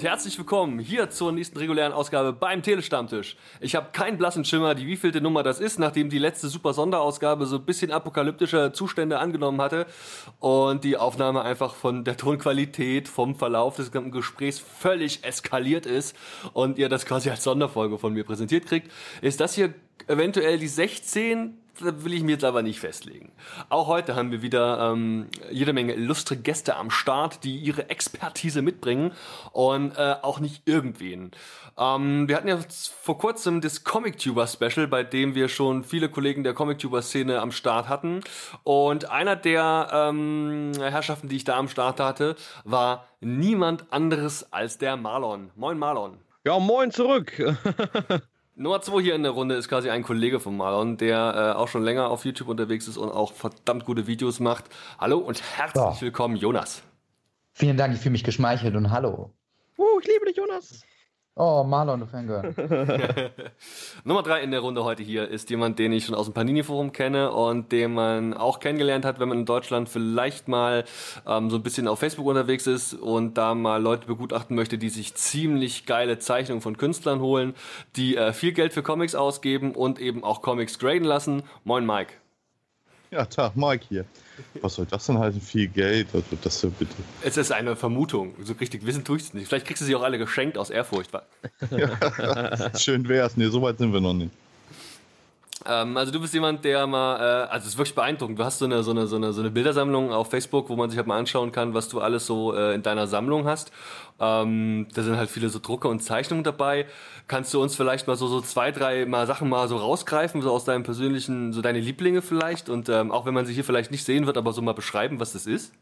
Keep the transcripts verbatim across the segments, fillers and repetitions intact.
herzlich willkommen hier zur nächsten regulären Ausgabe beim Telestammtisch. Ich habe keinen blassen Schimmer, die wievielte Nummer das ist, nachdem die letzte super Sonderausgabe so ein bisschen apokalyptische Zustände angenommen hatte und die Aufnahme einfach von der Tonqualität, vom Verlauf des ganzen Gesprächs völlig eskaliert ist und ihr das quasi als Sonderfolge von mir präsentiert kriegt, ist das hier eventuell die sechzehn. Da will ich mir jetzt aber nicht festlegen. Auch heute haben wir wieder ähm, jede Menge illustre Gäste am Start, die ihre Expertise mitbringen und äh, auch nicht irgendwen. Ähm, wir hatten ja vor kurzem das Comic-Tuber-Special, bei dem wir schon viele Kollegen der Comic-Tuber-Szene am Start hatten. Und einer der ähm, Herrschaften, die ich da am Start hatte, war niemand anderes als der Marlon. Moin Marlon. Ja, moin zurück. Nummer zwei hier in der Runde ist quasi ein Kollege von Marlon, der äh, auch schon länger auf YouTube unterwegs ist und auch verdammt gute Videos macht. Hallo und herzlich ja. willkommen, Jonas. Vielen Dank, ich fühle mich geschmeichelt und hallo. Uh, ich liebe dich, Jonas. Oh, Marlon, du Fangirl. Nummer drei in der Runde heute hier ist jemand, den ich schon aus dem Panini-Forum kenne und den man auch kennengelernt hat, wenn man in Deutschland vielleicht mal ähm, so ein bisschen auf Facebook unterwegs ist und da mal Leute begutachten möchte, die sich ziemlich geile Zeichnungen von Künstlern holen, die äh, viel Geld für Comics ausgeben und eben auch Comics graden lassen. Moin, Mike. Ja, Tag, Mike hier. Was soll das denn heißen? Viel Geld? Was wird das denn bitte? Es ist eine Vermutung. So richtig wissen tue ich es nicht. Vielleicht kriegst du sie auch alle geschenkt aus Ehrfurcht. Ja, schön wär's. Nee, so weit sind wir noch nicht. Ähm, also du bist jemand, der mal, äh, also es ist wirklich beeindruckend. Du hast so eine, so eine, so eine, so eine Bildersammlung auf Facebook, wo man sich halt mal anschauen kann, was du alles so äh, in deiner Sammlung hast. Ähm, da sind halt viele so Drucke und Zeichnungen dabei. Kannst du uns vielleicht mal so, so zwei, drei mal Sachen mal so rausgreifen, so aus deinem persönlichen, so deine Lieblinge vielleicht und ähm, auch wenn man sie hier vielleicht nicht sehen wird, aber so mal beschreiben, was das ist?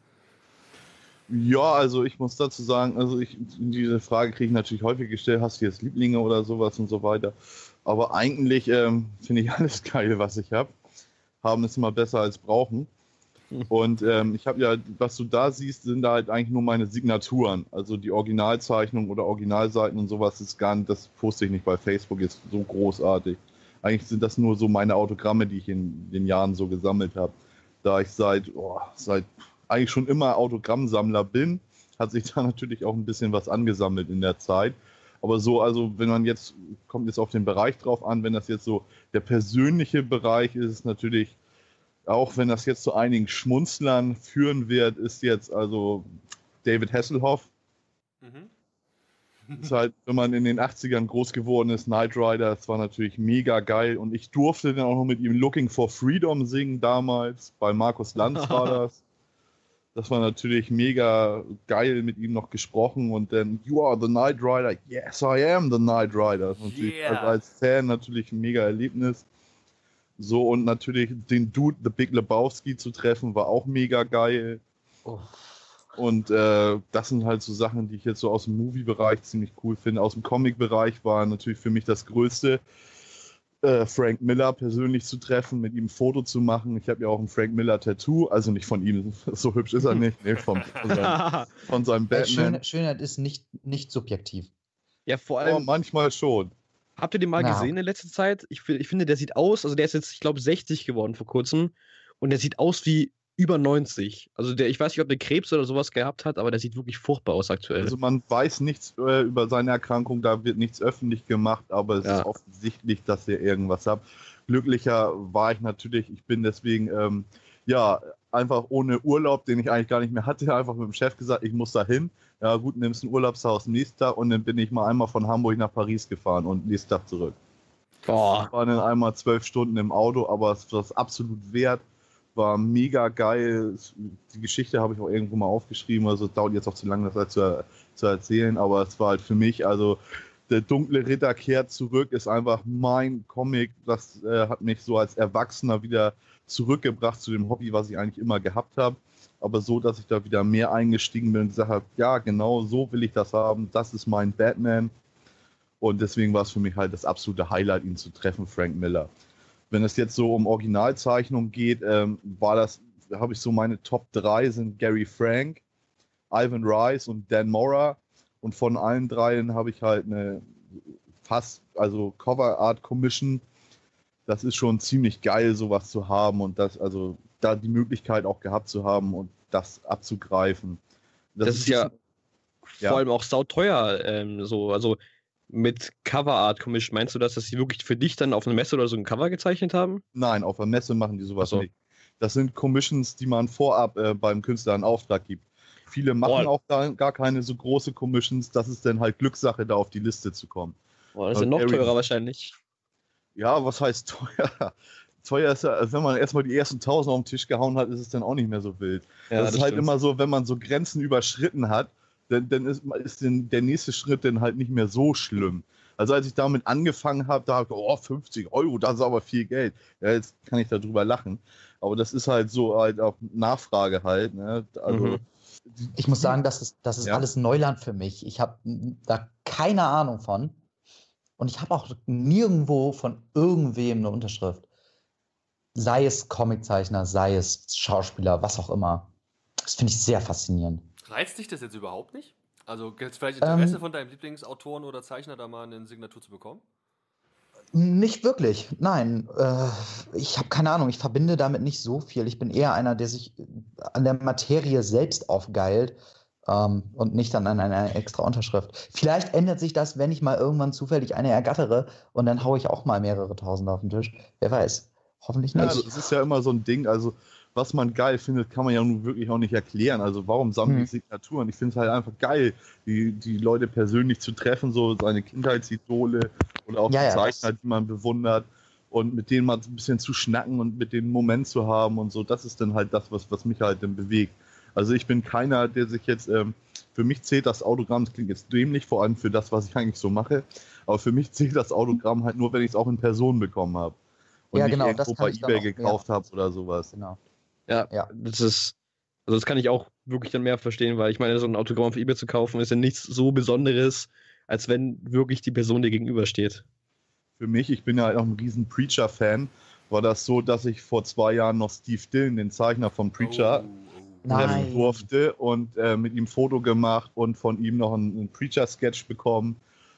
Ja, also ich muss dazu sagen, also ich, diese Frage kriege ich natürlich häufig gestellt, hast du jetzt Lieblinge oder sowas und so weiter. Aber eigentlich ähm, finde ich alles geil, was ich habe. Haben ist immer besser als brauchen. Und ähm, ich habe ja, was du da siehst, sind da halt eigentlich nur meine Signaturen. Also die Originalzeichnung oder Originalseiten und sowas ist gar nicht, das poste ich nicht bei Facebook, ist so großartig. Eigentlich sind das nur so meine Autogramme, die ich in den Jahren so gesammelt habe. Da ich seit, oh, seit eigentlich schon immer Autogrammsammler bin, hat sich da natürlich auch ein bisschen was angesammelt in der Zeit. Aber so, also wenn man jetzt, kommt jetzt auf den Bereich drauf an, wenn das jetzt so der persönliche Bereich ist, ist natürlich, auch wenn das jetzt zu einigen Schmunzlern führen wird, ist jetzt also David Hasselhoff. Mhm. Ist halt, wenn man in den achtzigern groß geworden ist, Knight Rider, das war natürlich mega geil. Und ich durfte dann auch noch mit ihm Looking for Freedom singen damals, bei Markus Lanz war das. Das war natürlich mega geil, mit ihm noch gesprochen und dann, you are the Knight Rider, yes I am the Knight Rider. Das ist natürlich yeah. also als Fan natürlich ein mega Erlebnis. So und natürlich den Dude, The Big Lebowski zu treffen, war auch mega geil. Oh. Und äh, das sind halt so Sachen, die ich jetzt so aus dem Movie-Bereich ziemlich cool finde. Aus dem Comic-Bereich war natürlich für mich das Größte, Äh, Frank Miller persönlich zu treffen, mit ihm ein Foto zu machen. Ich habe ja auch ein Frank Miller Tattoo, also nicht von ihm, so hübsch ist er nicht, nee, vom, von, seinem, von seinem Batman. Schön, Schönheit ist nicht, nicht subjektiv. Ja, vor allem. Oh, manchmal schon. Habt ihr den mal no. gesehen in letzter Zeit? Ich, ich finde, der sieht aus, also der ist jetzt, ich glaube, sechzig geworden vor kurzem und der sieht aus wie über neunzig. Also der, ich weiß nicht, ob der Krebs oder sowas gehabt hat, aber der sieht wirklich furchtbar aus aktuell. Also man weiß nichts äh, über seine Erkrankung, da wird nichts öffentlich gemacht, aber es ja. ist offensichtlich, dass er irgendwas hat. Glücklicher war ich natürlich, ich bin deswegen, ähm, ja, einfach ohne Urlaub, den ich eigentlich gar nicht mehr hatte, einfach mit dem Chef gesagt, ich muss da hin. Ja gut, nimmst ein Urlaubshaus nächsten Tag und dann bin ich mal einmal von Hamburg nach Paris gefahren und nächsten Tag zurück. Boah. Ich war dann einmal zwölf Stunden im Auto, aber es war absolut wert. War mega geil. Die Geschichte habe ich auch irgendwo mal aufgeschrieben, also es dauert jetzt auch zu lange, das halt zu, zu erzählen, aber es war halt für mich, also der dunkle Ritter kehrt zurück, ist einfach mein Comic, das äh, hat mich so als Erwachsener wieder zurückgebracht zu dem Hobby, was ich eigentlich immer gehabt habe, aber so, dass ich da wieder mehr eingestiegen bin und gesagt habe, ja genau, so will ich das haben, das ist mein Batman und deswegen war es für mich halt das absolute Highlight, ihn zu treffen, Frank Miller. Wenn es jetzt so um Originalzeichnung geht, ähm, war das, habe ich so meine Top drei sind Gary Frank, Ivan Rice und Dan Mora. Und von allen dreien habe ich halt eine fast, also Cover Art Commission. Das ist schon ziemlich geil, sowas zu haben und das, also da die Möglichkeit auch gehabt zu haben und das abzugreifen. Das, das ist ja, ja. vor allem auch sauteuer, ähm, so, also mit Coverart Commission. Meinst du das, dass sie wirklich für dich dann auf einer Messe oder so ein Cover gezeichnet haben? Nein, auf einer Messe machen die sowas so. nicht. Das sind Commissions, die man vorab äh, beim Künstler in Auftrag gibt. Viele machen oh. auch da, gar keine so große Commissions, das ist dann halt Glückssache, da auf die Liste zu kommen. Oh, das ist ja noch Eric, teurer wahrscheinlich. Ja, was heißt teuer? Teuer ist ja, wenn man erstmal die ersten tausend auf den Tisch gehauen hat, ist es dann auch nicht mehr so wild. Ja, das, das ist halt stimmt. immer so, wenn man so Grenzen überschritten hat, dann, dann ist, ist den, der nächste Schritt dann halt nicht mehr so schlimm. Also als ich damit angefangen habe, da habe ich gedacht, oh, fünfzig Euro, das ist aber viel Geld. Ja, jetzt kann ich darüber lachen. Aber das ist halt so halt auch Nachfrage halt. Ne? Also, mhm. Ich muss sagen, das ist, das ist ja. alles Neuland für mich. Ich habe da keine Ahnung von. Und ich habe auch nirgendwo von irgendwem eine Unterschrift. Sei es Comiczeichner, sei es Schauspieler, was auch immer. Das finde ich sehr faszinierend. Reizt dich das jetzt überhaupt nicht? Also gibt es vielleicht Interesse ähm, von deinem Lieblingsautoren oder Zeichner, da mal eine Signatur zu bekommen? Nicht wirklich, nein. Äh, ich habe keine Ahnung, ich verbinde damit nicht so viel. Ich bin eher einer, der sich an der Materie selbst aufgeilt ähm, und nicht dann an einer extra Unterschrift. Vielleicht ändert sich das, wenn ich mal irgendwann zufällig eine ergattere und dann haue ich auch mal mehrere Tausend auf den Tisch. Wer weiß. Hoffentlich nicht. Ja, das ist ja immer so ein Ding, also was man geil findet, kann man ja nun wirklich auch nicht erklären. Also warum sammeln hm. die Signaturen? Ich finde es halt einfach geil, die, die Leute persönlich zu treffen, so seine Kindheitsidole oder auch ja, die ja, Zeichner, die man bewundert und mit denen mal so ein bisschen zu schnacken und mit denen einen Moment zu haben und so. Das ist dann halt das, was, was mich halt dann bewegt. Also ich bin keiner, der sich jetzt, ähm, für mich zählt das Autogramm, das klingt jetzt dämlich, vor allem für das, was ich eigentlich so mache, aber für mich zählt das Autogramm halt nur, wenn ich es auch in Person bekommen habe. Und ja, nicht genau, irgendwo das kann bei ich eBay auch, gekauft ja. habe oder sowas. Genau. Ja, ja, das ist, also das kann ich auch wirklich dann mehr verstehen, weil ich meine, so ein Autogramm auf eBay zu kaufen, ist ja nichts so Besonderes, als wenn wirklich die Person dir gegenübersteht. Für mich, ich bin ja auch ein riesen Preacher-Fan, war das so, dass ich vor zwei Jahren noch Steve Dillon, den Zeichner von Preacher, oh, treffen durfte und äh, mit ihm ein Foto gemacht und von ihm noch einen, einen Preacher-Sketch bekommen.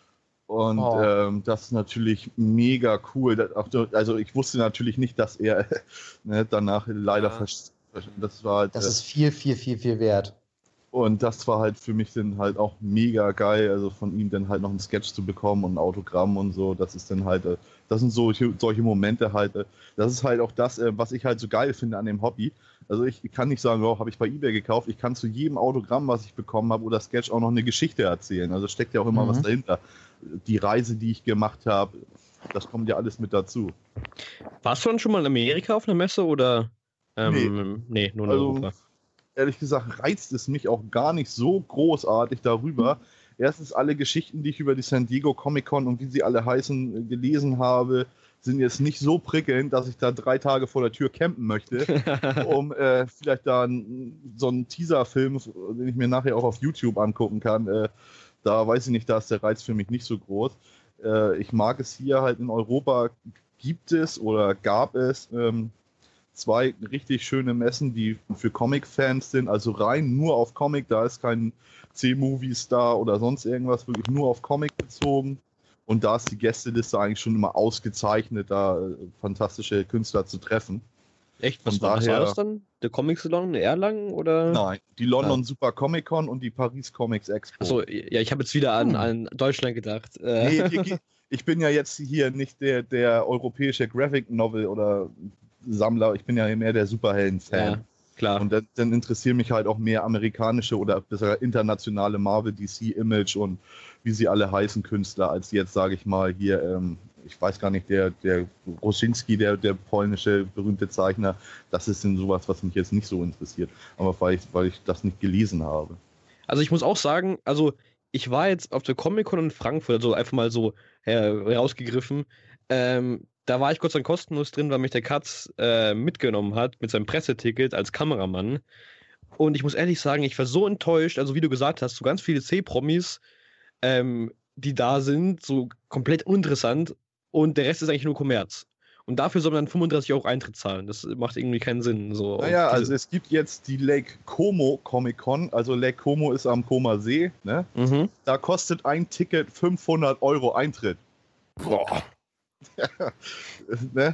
Und oh. ähm, das ist natürlich mega cool. Das, also ich wusste natürlich nicht, dass er ne, danach leider ja. vers- das war halt, das ist viel, viel, viel, viel wert. Und das war halt für mich dann halt auch mega geil, also von ihm dann halt noch einen Sketch zu bekommen und ein Autogramm und so. Das ist dann halt, das sind solche, solche Momente halt. Das ist halt auch das, was ich halt so geil finde an dem Hobby. Also ich kann nicht sagen, oh, habe ich bei eBay gekauft. Ich kann zu jedem Autogramm, was ich bekommen habe oder Sketch auch noch eine Geschichte erzählen. Also steckt ja auch immer mhm. was dahinter. Die Reise, die ich gemacht habe, das kommt ja alles mit dazu. Warst du dann schon mal in Amerika auf einer Messe oder? Ähm, nee. nee, nur in also, Europa. Ehrlich gesagt reizt es mich auch gar nicht so großartig darüber. Erstens, alle Geschichten, die ich über die San Diego Comic Con und wie sie alle heißen, gelesen habe, sind jetzt nicht so prickelnd, dass ich da drei Tage vor der Tür campen möchte, um äh, vielleicht da n, so einen Teaser-Film, den ich mir nachher auch auf YouTube angucken kann. Äh, da weiß ich nicht, da ist der Reiz für mich nicht so groß. Äh, ich mag es hier halt in Europa, gibt es oder gab es ähm, zwei richtig schöne Messen, die für Comic-Fans sind, also rein nur auf Comic, da ist kein C-Movies da oder sonst irgendwas, wirklich nur auf Comic bezogen. Und da ist die Gästeliste eigentlich schon immer ausgezeichnet, da äh, fantastische Künstler zu treffen. Echt? Was, war, daher, was war das dann? Der Comic Salon in Erlangen? Oder? Nein, die London ja. Super Comic Con und die Paris Comics Expo. Achso, ja, ich habe jetzt wieder an, hm. an Deutschland gedacht. Nee, ich, ich bin ja jetzt hier nicht der, der europäische Graphic Novel oder Sammler, ich bin ja mehr der Superhelden-Fan. Ja, klar. Und dann, dann interessieren mich halt auch mehr amerikanische oder besser internationale Marvel, D C, Image und wie sie alle heißen Künstler, als jetzt, sage ich mal, hier, ähm, ich weiß gar nicht, der, der Rosinski, der, der polnische berühmte Zeichner, das ist denn sowas, was mich jetzt nicht so interessiert, aber weil ich, weil ich das nicht gelesen habe. Also ich muss auch sagen, also ich war jetzt auf der Comic-Con in Frankfurt, also einfach mal so herausgegriffen, ähm, da war ich kurz dann kostenlos drin, weil mich der Katz äh, mitgenommen hat mit seinem Presseticket als Kameramann. Und ich muss ehrlich sagen, ich war so enttäuscht, also wie du gesagt hast, so ganz viele C-Promis, ähm, die da sind, so komplett uninteressant und der Rest ist eigentlich nur Kommerz. Und dafür soll man dann fünfunddreißig Euro Eintritt zahlen. Das macht irgendwie keinen Sinn. So. Naja, also es gibt jetzt die Lake Como Comic Con, also Lake Como ist am Comer See, ne? Mhm. Da kostet ein Ticket fünfhundert Euro Eintritt. Boah. ne?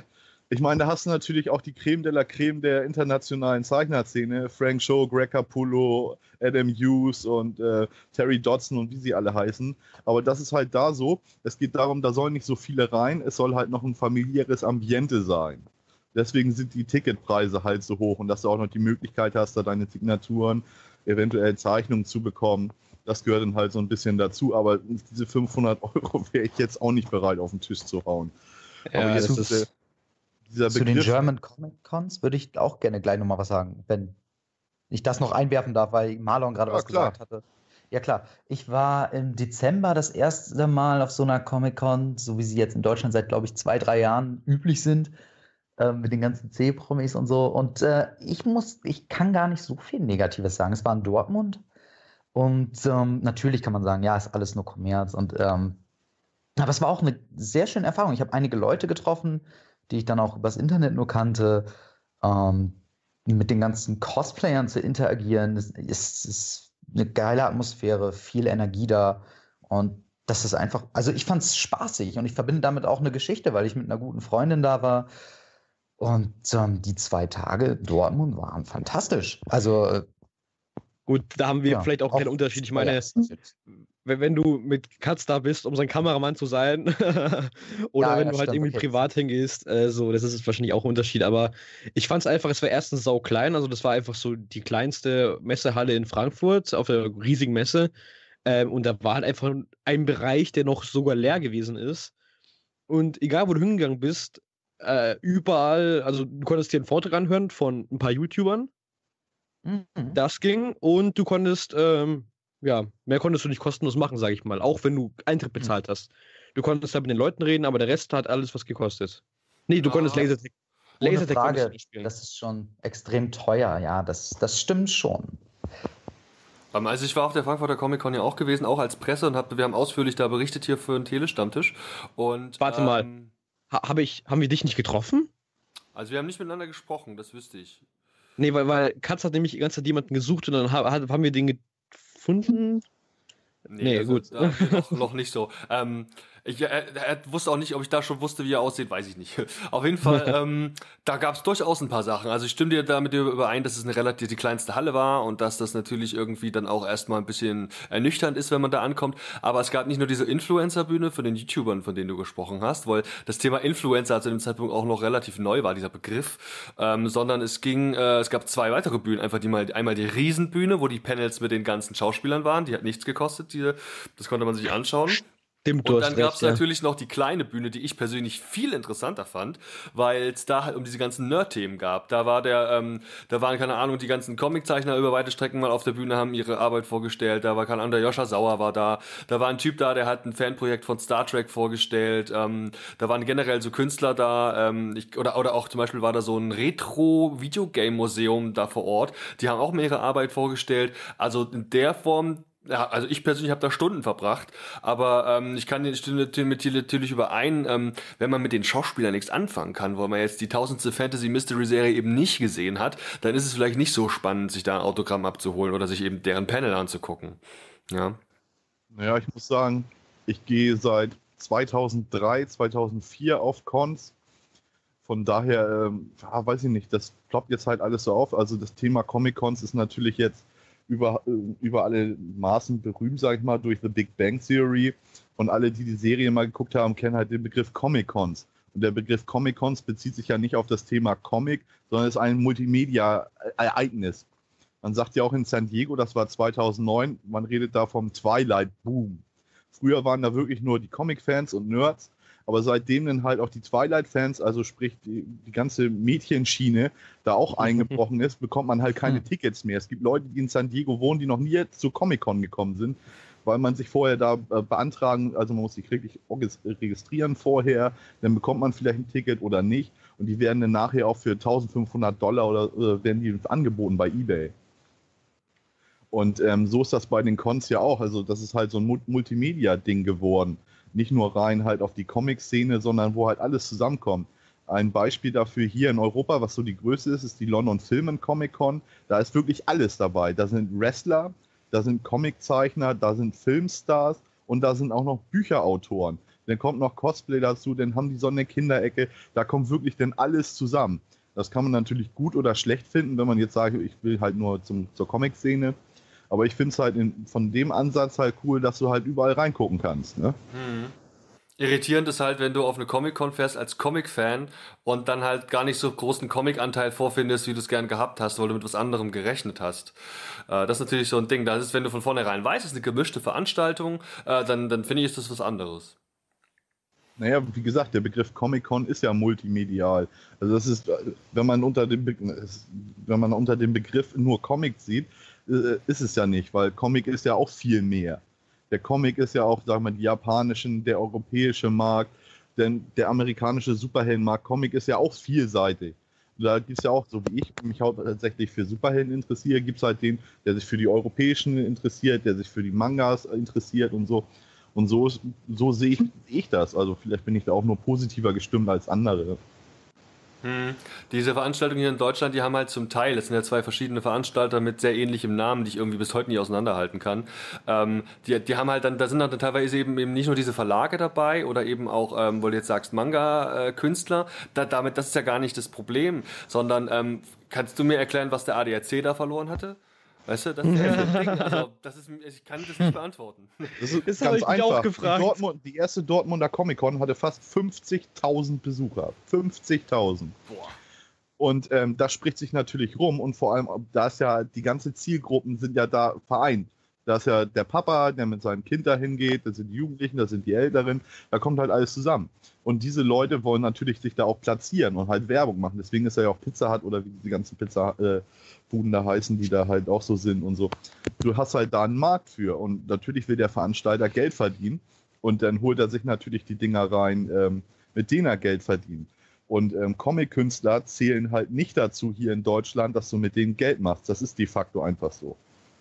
Ich meine, da hast du natürlich auch die Creme de la Creme der internationalen Zeichnerszene. Frank Cho, Greg Capullo, Adam Hughes und äh, Terry Dodson und wie sie alle heißen. Aber das ist halt da so. Es geht darum, da sollen nicht so viele rein. Es soll halt noch ein familiäres Ambiente sein. Deswegen sind die Ticketpreise halt so hoch und dass du auch noch die Möglichkeit hast, da deine Signaturen, eventuell Zeichnungen zu bekommen. Das gehört dann halt so ein bisschen dazu. Aber diese fünfhundert Euro wäre ich jetzt auch nicht bereit, auf den Tisch zu hauen. Ja, aber jetzt das ist, ist... Zu den German Comic Cons würde ich auch gerne gleich nochmal was sagen, wenn ich das noch einwerfen darf, weil Marlon gerade ja, was klar. gesagt hatte. Ja klar, ich war im Dezember das erste Mal auf so einer Comic Con, so wie sie jetzt in Deutschland seit, glaube ich, zwei, drei Jahren üblich sind, äh, mit den ganzen C-Promis und so. Und äh, ich muss, ich kann gar nicht so viel Negatives sagen. Es war in Dortmund und ähm, natürlich kann man sagen, ja, ist alles nur Kommerz. Und ähm, aber es war auch eine sehr schöne Erfahrung. Ich habe einige Leute getroffen, die ich dann auch übers Internet nur kannte, ähm, mit den ganzen Cosplayern zu interagieren. Es ist, ist eine geile Atmosphäre, viel Energie da und das ist einfach, also ich fand es spaßig und ich verbinde damit auch eine Geschichte, weil ich mit einer guten Freundin da war und ähm, die zwei Tage in Dortmund waren fantastisch. Also gut, da haben wir ja, vielleicht auch keinen Unterschied. Ich meine, ja, wenn, wenn du mit Katz da bist, um sein Kameramann zu sein, oder Ja, wenn ja, du halt stimmt, irgendwie okay. privat hingehst, äh, so, das ist wahrscheinlich auch ein Unterschied. Aber ich fand es einfach, es war erstens sau klein, also das war einfach so die kleinste Messehalle in Frankfurt auf der riesigen Messe. Ähm, und da war halt einfach ein Bereich, der noch sogar leer gewesen ist. Und egal, wo du hingegangen bist, äh, überall, also du konntest dir einen Vortrag anhören von ein paar YouTubern. Mhm. Das ging und du konntest, ähm, ja, mehr konntest du nicht kostenlos machen, sage ich mal, auch wenn du Eintritt bezahlt hast. Du konntest da mit den Leuten reden, aber der Rest hat alles was gekostet. Nee, du Ja. konntest Lasertag. Ohne Lasertag konntest du Frage, nicht spielen. das ist schon extrem teuer, ja, das, das stimmt schon. Ähm, Also ich war auf der Frankfurter Comic-Con ja auch gewesen, auch als Presse und hab, wir haben ausführlich da berichtet hier für einen Telestammtisch. Und, Warte mal. ähm, Ha, hab ich, haben wir dich nicht getroffen? Also wir haben nicht miteinander gesprochen, das wüsste ich. Nee, weil, weil Katz hat nämlich die ganze Zeit jemanden gesucht und dann ha, hat, haben wir den gefunden. Nee, also gut. Da, noch, noch nicht so. Ähm, ich, er, er wusste auch nicht, ob ich da schon wusste, wie er aussieht, weiß ich nicht. Auf jeden Fall, ähm, da gab es durchaus ein paar Sachen. Also ich stimme dir da mit dir überein, dass es eine relativ die kleinste Halle war und dass das natürlich irgendwie dann auch erstmal ein bisschen ernüchternd ist, wenn man da ankommt. Aber es gab nicht nur diese Influencer-Bühne von den YouTubern, von denen du gesprochen hast, weil das Thema Influencer zu dem Zeitpunkt auch noch relativ neu war, dieser Begriff, ähm, sondern es ging, äh, es gab zwei weitere Bühnen, einfach die mal, einmal die Riesenbühne, wo die Panels mit den ganzen Schauspielern waren, die hat nichts gekostet, die, das konnte man sich anschauen. Stimmt, du Und hast dann gab es recht, ja. natürlich noch die kleine Bühne, die ich persönlich viel interessanter fand, weil es da halt um diese ganzen Nerd-Themen gab. Da war der, ähm, da waren, keine Ahnung, die ganzen Comiczeichner über weite Strecken mal auf der Bühne, haben ihre Arbeit vorgestellt. Da war, keine Ahnung, der Joscha Sauer war da. Da war ein Typ da, der hat ein Fanprojekt von Star Trek vorgestellt. Ähm, da waren generell so Künstler da. Ähm, ich, oder, oder auch zum Beispiel war da so ein Retro-Videogame-Museum da vor Ort. Die haben auch mehr ihre Arbeit vorgestellt. Also in der Form. Ja, also ich persönlich habe da Stunden verbracht, aber ähm, ich kann stimme mit dir natürlich überein, ähm, wenn man mit den Schauspielern nichts anfangen kann, weil man jetzt die tausendste Fantasy-Mystery-Serie eben nicht gesehen hat, dann ist es vielleicht nicht so spannend, sich da ein Autogramm abzuholen oder sich eben deren Panel anzugucken. Ja. Naja, ich muss sagen, ich gehe seit zweitausenddrei, zweitausendvier auf Cons. Von daher, ähm, ja, weiß ich nicht, das ploppt jetzt halt alles so auf. Also das Thema Comic-Cons ist natürlich jetzt über, über alle Maßen berühmt, sag ich mal, durch The Big Bang Theory. Und alle, die die Serie mal geguckt haben, kennen halt den Begriff Comic-Cons. Und der Begriff Comic-Cons bezieht sich ja nicht auf das Thema Comic, sondern ist ein Multimedia-Ereignis. Man sagt ja auch in San Diego, das war zweitausendneun, man redet da vom Twilight-Boom. Früher waren da wirklich nur die Comic-Fans und Nerds, aber seitdem dann halt auch die Twilight-Fans, also sprich die, die ganze Mädchenschiene, da auch eingebrochen ist, bekommt man halt keine Tickets mehr. Es gibt Leute, die in San Diego wohnen, die noch nie zur Comic-Con gekommen sind, weil man sich vorher da äh, beantragen, also man muss sich wirklich registrieren vorher, dann bekommt man vielleicht ein Ticket oder nicht und die werden dann nachher auch für eintausendfünfhundert Dollar oder äh, werden die angeboten bei eBay. Und ähm, so ist das bei den Cons ja auch, also das ist halt so ein Multimedia-Ding geworden. Nicht nur rein halt auf die Comic-Szene, sondern wo halt alles zusammenkommt. Ein Beispiel dafür hier in Europa, was so die Größte ist, ist die London Film and Comic Con. Da ist wirklich alles dabei. Da sind Wrestler, da sind Comiczeichner, da sind Filmstars und da sind auch noch Bücherautoren. dann kommt noch Cosplay dazu, dann haben die so eine Kinderecke, da kommt wirklich dann alles zusammen. Das kann man natürlich gut oder schlecht finden, wenn man jetzt sagt, ich will halt nur zum, zur Comic-Szene. Aber ich finde es halt in, von dem Ansatz halt cool, dass du halt überall reingucken kannst. Ne? Hm. Irritierend ist halt, wenn du auf eine Comic-Con fährst als Comic-Fan und dann halt gar nicht so großen Comic-Anteil vorfindest, wie du es gern gehabt hast, weil du mit was anderem gerechnet hast. Äh, das ist natürlich so ein Ding. Das ist, wenn du von vornherein weißt, es ist eine gemischte Veranstaltung, äh, dann, dann finde ich, ist das was anderes. Naja, wie gesagt, der Begriff Comic-Con ist ja multimedial. Also das ist, wenn man unter dem, Be wenn man unter dem Begriff nur Comic sieht, äh, ist es ja nicht, weil Comic ist ja auch viel mehr. Der Comic ist ja auch, sagen wir mal, die japanischen, der europäische Markt, denn der amerikanische Superheldenmarkt. Comic ist ja auch vielseitig. Da gibt es ja auch, so wie ich mich hauptsächlich für Superhelden interessiere, gibt es halt den, der sich für die europäischen interessiert, der sich für die Mangas interessiert und so. Und so, ist, so sehe ich, ich das. Also vielleicht bin ich da auch nur positiver gestimmt als andere. Hm. Diese Veranstaltungen hier in Deutschland, die haben halt zum Teil, es sind ja zwei verschiedene Veranstalter mit sehr ähnlichem Namen, die ich irgendwie bis heute nicht auseinanderhalten kann. Ähm, die, die haben halt dann, da sind dann teilweise eben, eben nicht nur diese Verlage dabei oder eben auch, ähm, weil du jetzt sagst, Manga-Künstler. Da, damit, das ist ja gar nicht das Problem, sondern ähm, kannst du mir erklären, was der A D A C da verloren hatte? Weißt du, das ist ja das Ding. Also, das ist, ich kann das nicht beantworten. Das ist das ganz einfach. Auch gefragt. Die, Dortmund, die erste Dortmunder Comic-Con hatte fast fünfzigtausend Besucher. fünfzigtausend. Boah. Und ähm, das spricht sich natürlich rum und vor allem, da ist ja, die ganze Zielgruppen sind ja da vereint. Da ist ja der Papa, der mit seinem Kind dahin geht, das sind die Jugendlichen, das sind die Älteren, da kommt halt alles zusammen. Und diese Leute wollen natürlich sich da auch platzieren und halt Werbung machen. Deswegen ist er ja auch Pizza Hut oder wie die ganzen Pizza-Buden da heißen, die da halt auch so sind und so. Du hast halt da einen Markt für und natürlich will der Veranstalter Geld verdienen und dann holt er sich natürlich die Dinger rein, ähm, mit denen er Geld verdient. Und ähm, Comic-Künstler zählen halt nicht dazu hier in Deutschland, dass du mit denen Geld machst. Das ist de facto einfach so.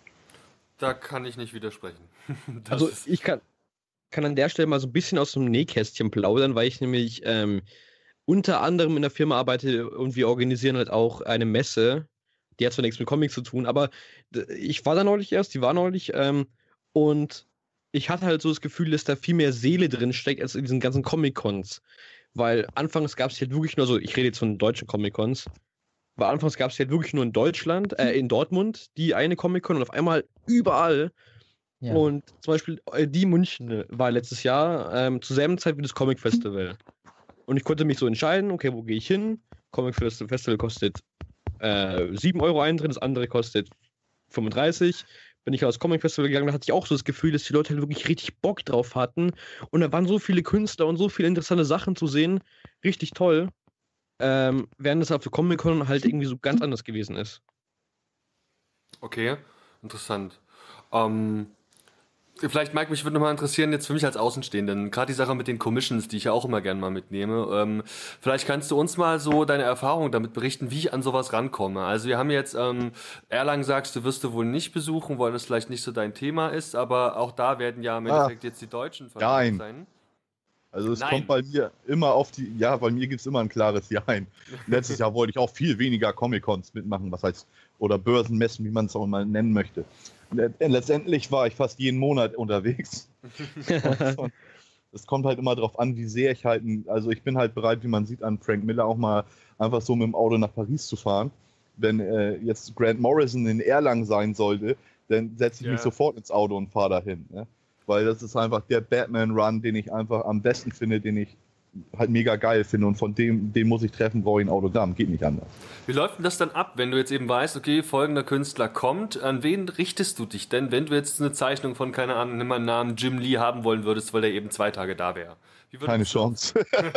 Da kann ich nicht widersprechen. Das also ich kann, kann an der Stelle mal so ein bisschen aus dem Nähkästchen plaudern, weil ich nämlich ähm, unter anderem in der Firma arbeite und wir organisieren halt auch eine Messe, die hat zwar nichts mit Comics zu tun, aber ich war da neulich erst, die war neulich ähm, und ich hatte halt so das Gefühl, dass da viel mehr Seele drin steckt als in diesen ganzen Comic-Cons, weil anfangs gab es halt wirklich nur so, ich rede jetzt von deutschen Comic-Cons, weil anfangs gab es halt wirklich nur in Deutschland, äh, in Dortmund, die eine Comic-Con und auf einmal überall. Ja. Und zum Beispiel äh, die München war letztes Jahr ähm, zur selben Zeit wie das Comic-Festival. Und ich konnte mich so entscheiden, okay, wo gehe ich hin? Comic-Festival kostet äh, sieben Euro Eintritt, das andere kostet fünfunddreißig. Bin ich aufs Comic-Festival gegangen, da hatte ich auch so das Gefühl, dass die Leute halt wirklich richtig Bock drauf hatten. Und da waren so viele Künstler und so viele interessante Sachen zu sehen. Richtig toll. Ähm, während das auf der Comic-Con halt irgendwie so ganz anders gewesen ist. Okay, interessant. Ähm, vielleicht, Mike, mich würde nochmal interessieren, jetzt für mich als Außenstehenden, gerade die Sache mit den Commissions, die ich ja auch immer gerne mal mitnehme. Ähm, vielleicht kannst du uns mal so deine Erfahrung damit berichten, wie ich an sowas rankomme. Also wir haben jetzt, ähm, Erlangen sagst du, wirst du wohl nicht besuchen, weil das vielleicht nicht so dein Thema ist, aber auch da werden ja im Endeffekt ah, jetzt die Deutschen vertreten sein. Also es Nein. kommt bei mir immer auf die, ja, bei mir gibt es immer ein klares Jein. Letztes Jahr wollte ich auch viel weniger Comic-Cons mitmachen, was heißt, oder Börsenmessen, wie man es auch mal nennen möchte. Letztendlich war ich fast jeden Monat unterwegs. Es kommt halt immer darauf an, wie sehr ich halt, also ich bin halt bereit, wie man sieht an Frank Miller, auch mal einfach so mit dem Auto nach Paris zu fahren. Wenn äh, jetzt Grant Morrison in Erlangen sein sollte, dann setze ich ja. mich sofort ins Auto und fahre dahin. Ne? Weil das ist einfach der Batman-Run, den ich einfach am besten finde, den ich halt mega geil finde und von dem, den muss ich treffen, brauche ich ein Autogramm, geht nicht anders. Wie läuft denn das dann ab, wenn du jetzt eben weißt, okay, folgender Künstler kommt, an wen richtest du dich denn, wenn du jetzt eine Zeichnung von, keine Ahnung, nimm mal einen Namen, Jim Lee haben wollen würdest, weil der eben zwei Tage da wäre? Keine Chance.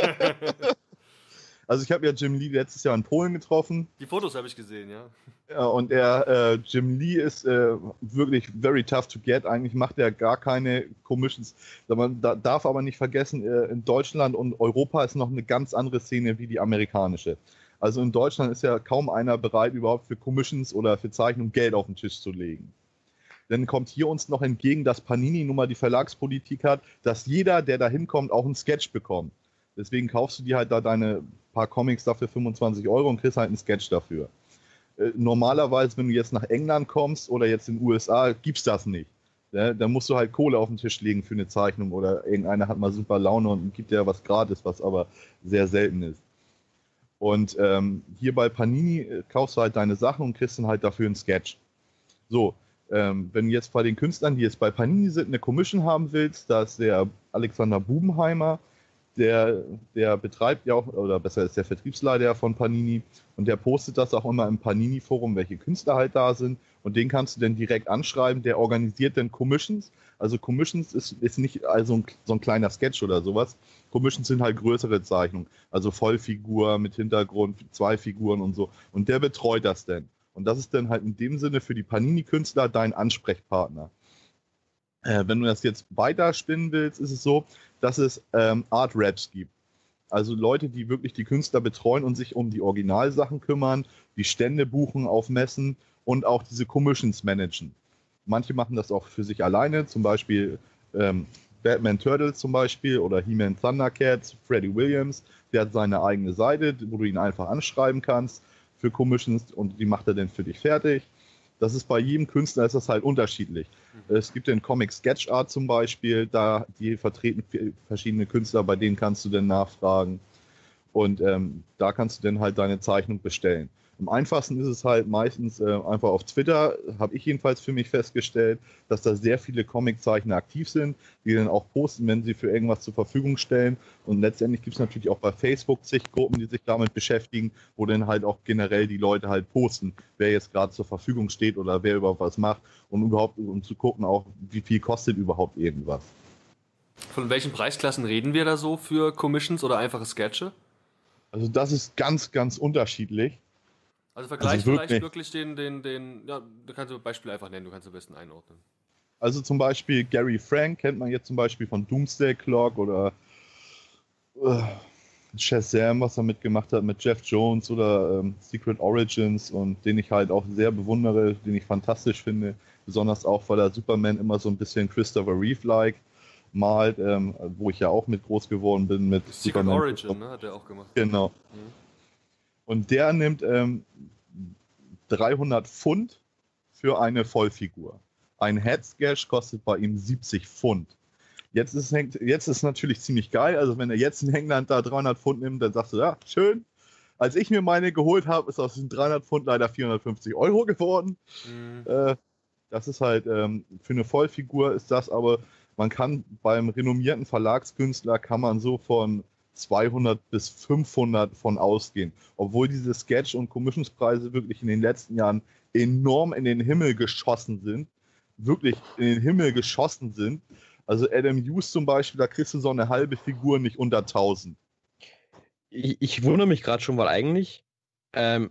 Also ich habe ja Jim Lee letztes Jahr in Polen getroffen. Die Fotos habe ich gesehen, ja. Ja, und er, äh, Jim Lee ist äh, wirklich very tough to get. Eigentlich macht er gar keine Commissions. Man da, darf aber nicht vergessen, äh, in Deutschland und Europa ist noch eine ganz andere Szene wie die amerikanische. Also in Deutschland ist ja kaum einer bereit, überhaupt für Commissions oder für Zeichnungen Geld auf den Tisch zu legen. Dann kommt hier uns noch entgegen, dass Panini nun mal die Verlagspolitik hat, dass jeder, der da hinkommt, auch einen Sketch bekommt. Deswegen kaufst du dir halt da deine paar Comics dafür fünfundzwanzig Euro und kriegst halt einen Sketch dafür. Äh, normalerweise, wenn du jetzt nach England kommst oder jetzt in den U S A, gibt's das nicht. Da, da musst du halt Kohle auf den Tisch legen für eine Zeichnung oder irgendeiner hat mal super Laune und gibt dir was gratis, was aber sehr selten ist. Und ähm, hier bei Panini kaufst du halt deine Sachen und kriegst dann halt dafür einen Sketch. So, ähm, wenn du jetzt bei den Künstlern, die jetzt bei Panini sind, eine Commission haben willst, da ist der Alexander Bubenheimer, der, der betreibt ja auch, oder besser ist der Vertriebsleiter von Panini und der postet das auch immer im Panini-Forum, welche Künstler halt da sind und den kannst du dann direkt anschreiben, der organisiert dann Commissions. Also Commissions ist, ist nicht also ein, so ein kleiner Sketch oder sowas. Commissions sind halt größere Zeichnungen, also Vollfigur mit Hintergrund, zwei Figuren und so und der betreut das dann. Und das ist dann halt in dem Sinne für die Panini-Künstler dein Ansprechpartner. Äh, wenn du das jetzt weiterspinnen willst, ist es so, dass es ähm, Art-Raps gibt. Also Leute, die wirklich die Künstler betreuen und sich um die Originalsachen kümmern, die Stände buchen auf Messen und auch diese Commissions managen. Manche machen das auch für sich alleine, zum Beispiel ähm, Batman Turtles zum Beispiel oder He-Man Thundercats, Freddie Williams, der hat seine eigene Seite, wo du ihn einfach anschreiben kannst für Commissions und die macht er dann für dich fertig. Das ist bei jedem Künstler ist das halt unterschiedlich. Mhm. Es gibt den Comic Sketch Art zum Beispiel, da die vertreten verschiedene Künstler, bei denen kannst du dann nachfragen und ähm, da kannst du dann halt deine Zeichnung bestellen. Am einfachsten ist es halt meistens äh, einfach auf Twitter, habe ich jedenfalls für mich festgestellt, dass da sehr viele Comiczeichner aktiv sind, die dann auch posten, wenn sie für irgendwas zur Verfügung stellen. Und letztendlich gibt es natürlich auch bei Facebook zig Gruppen, die sich damit beschäftigen, wo dann halt auch generell die Leute halt posten, wer jetzt gerade zur Verfügung steht oder wer überhaupt was macht und überhaupt um zu gucken auch, wie viel kostet überhaupt irgendwas. Von welchen Preisklassen reden wir da so für Commissions oder einfache Sketche? Also das ist ganz, ganz unterschiedlich. Also vergleich also wirklich, vielleicht wirklich den, den, den, ja, du kannst ein Beispiel einfach nennen, du kannst am besten einordnen. Also zum Beispiel Gary Frank kennt man jetzt zum Beispiel von Doomsday Clock oder äh, Shazam, was er mitgemacht hat mit Jeff Jones oder ähm, Secret Origins und den ich halt auch sehr bewundere, den ich fantastisch finde, besonders auch, weil er Superman immer so ein bisschen Christopher Reeve-like malt, ähm, wo ich ja auch mit groß geworden bin mit Secret Superman. Origin, ne, hat er auch gemacht. Genau. Mhm. Und der nimmt ähm, dreihundert Pfund für eine Vollfigur. Ein Head-Sketch kostet bei ihm siebzig Pfund. Jetzt ist, jetzt ist natürlich ziemlich geil. Also wenn er jetzt in England da dreihundert Pfund nimmt, dann sagst du, ja, schön. Als ich mir meine geholt habe, ist aus diesen dreihundert Pfund leider vierhundertfünfzig Euro geworden. Mhm. Äh, das ist halt, ähm, für eine Vollfigur ist das, aber man kann beim renommierten Verlagskünstler kann man so von zweihundert bis fünfhundert von ausgehen. Obwohl diese Sketch- und Commissionspreise wirklich in den letzten Jahren enorm in den Himmel geschossen sind. Wirklich in den Himmel geschossen sind. Also Adam Hughes zum Beispiel, da kriegst du so eine halbe Figur nicht unter tausend. Ich, ich wundere mich gerade schon, weil eigentlich ähm,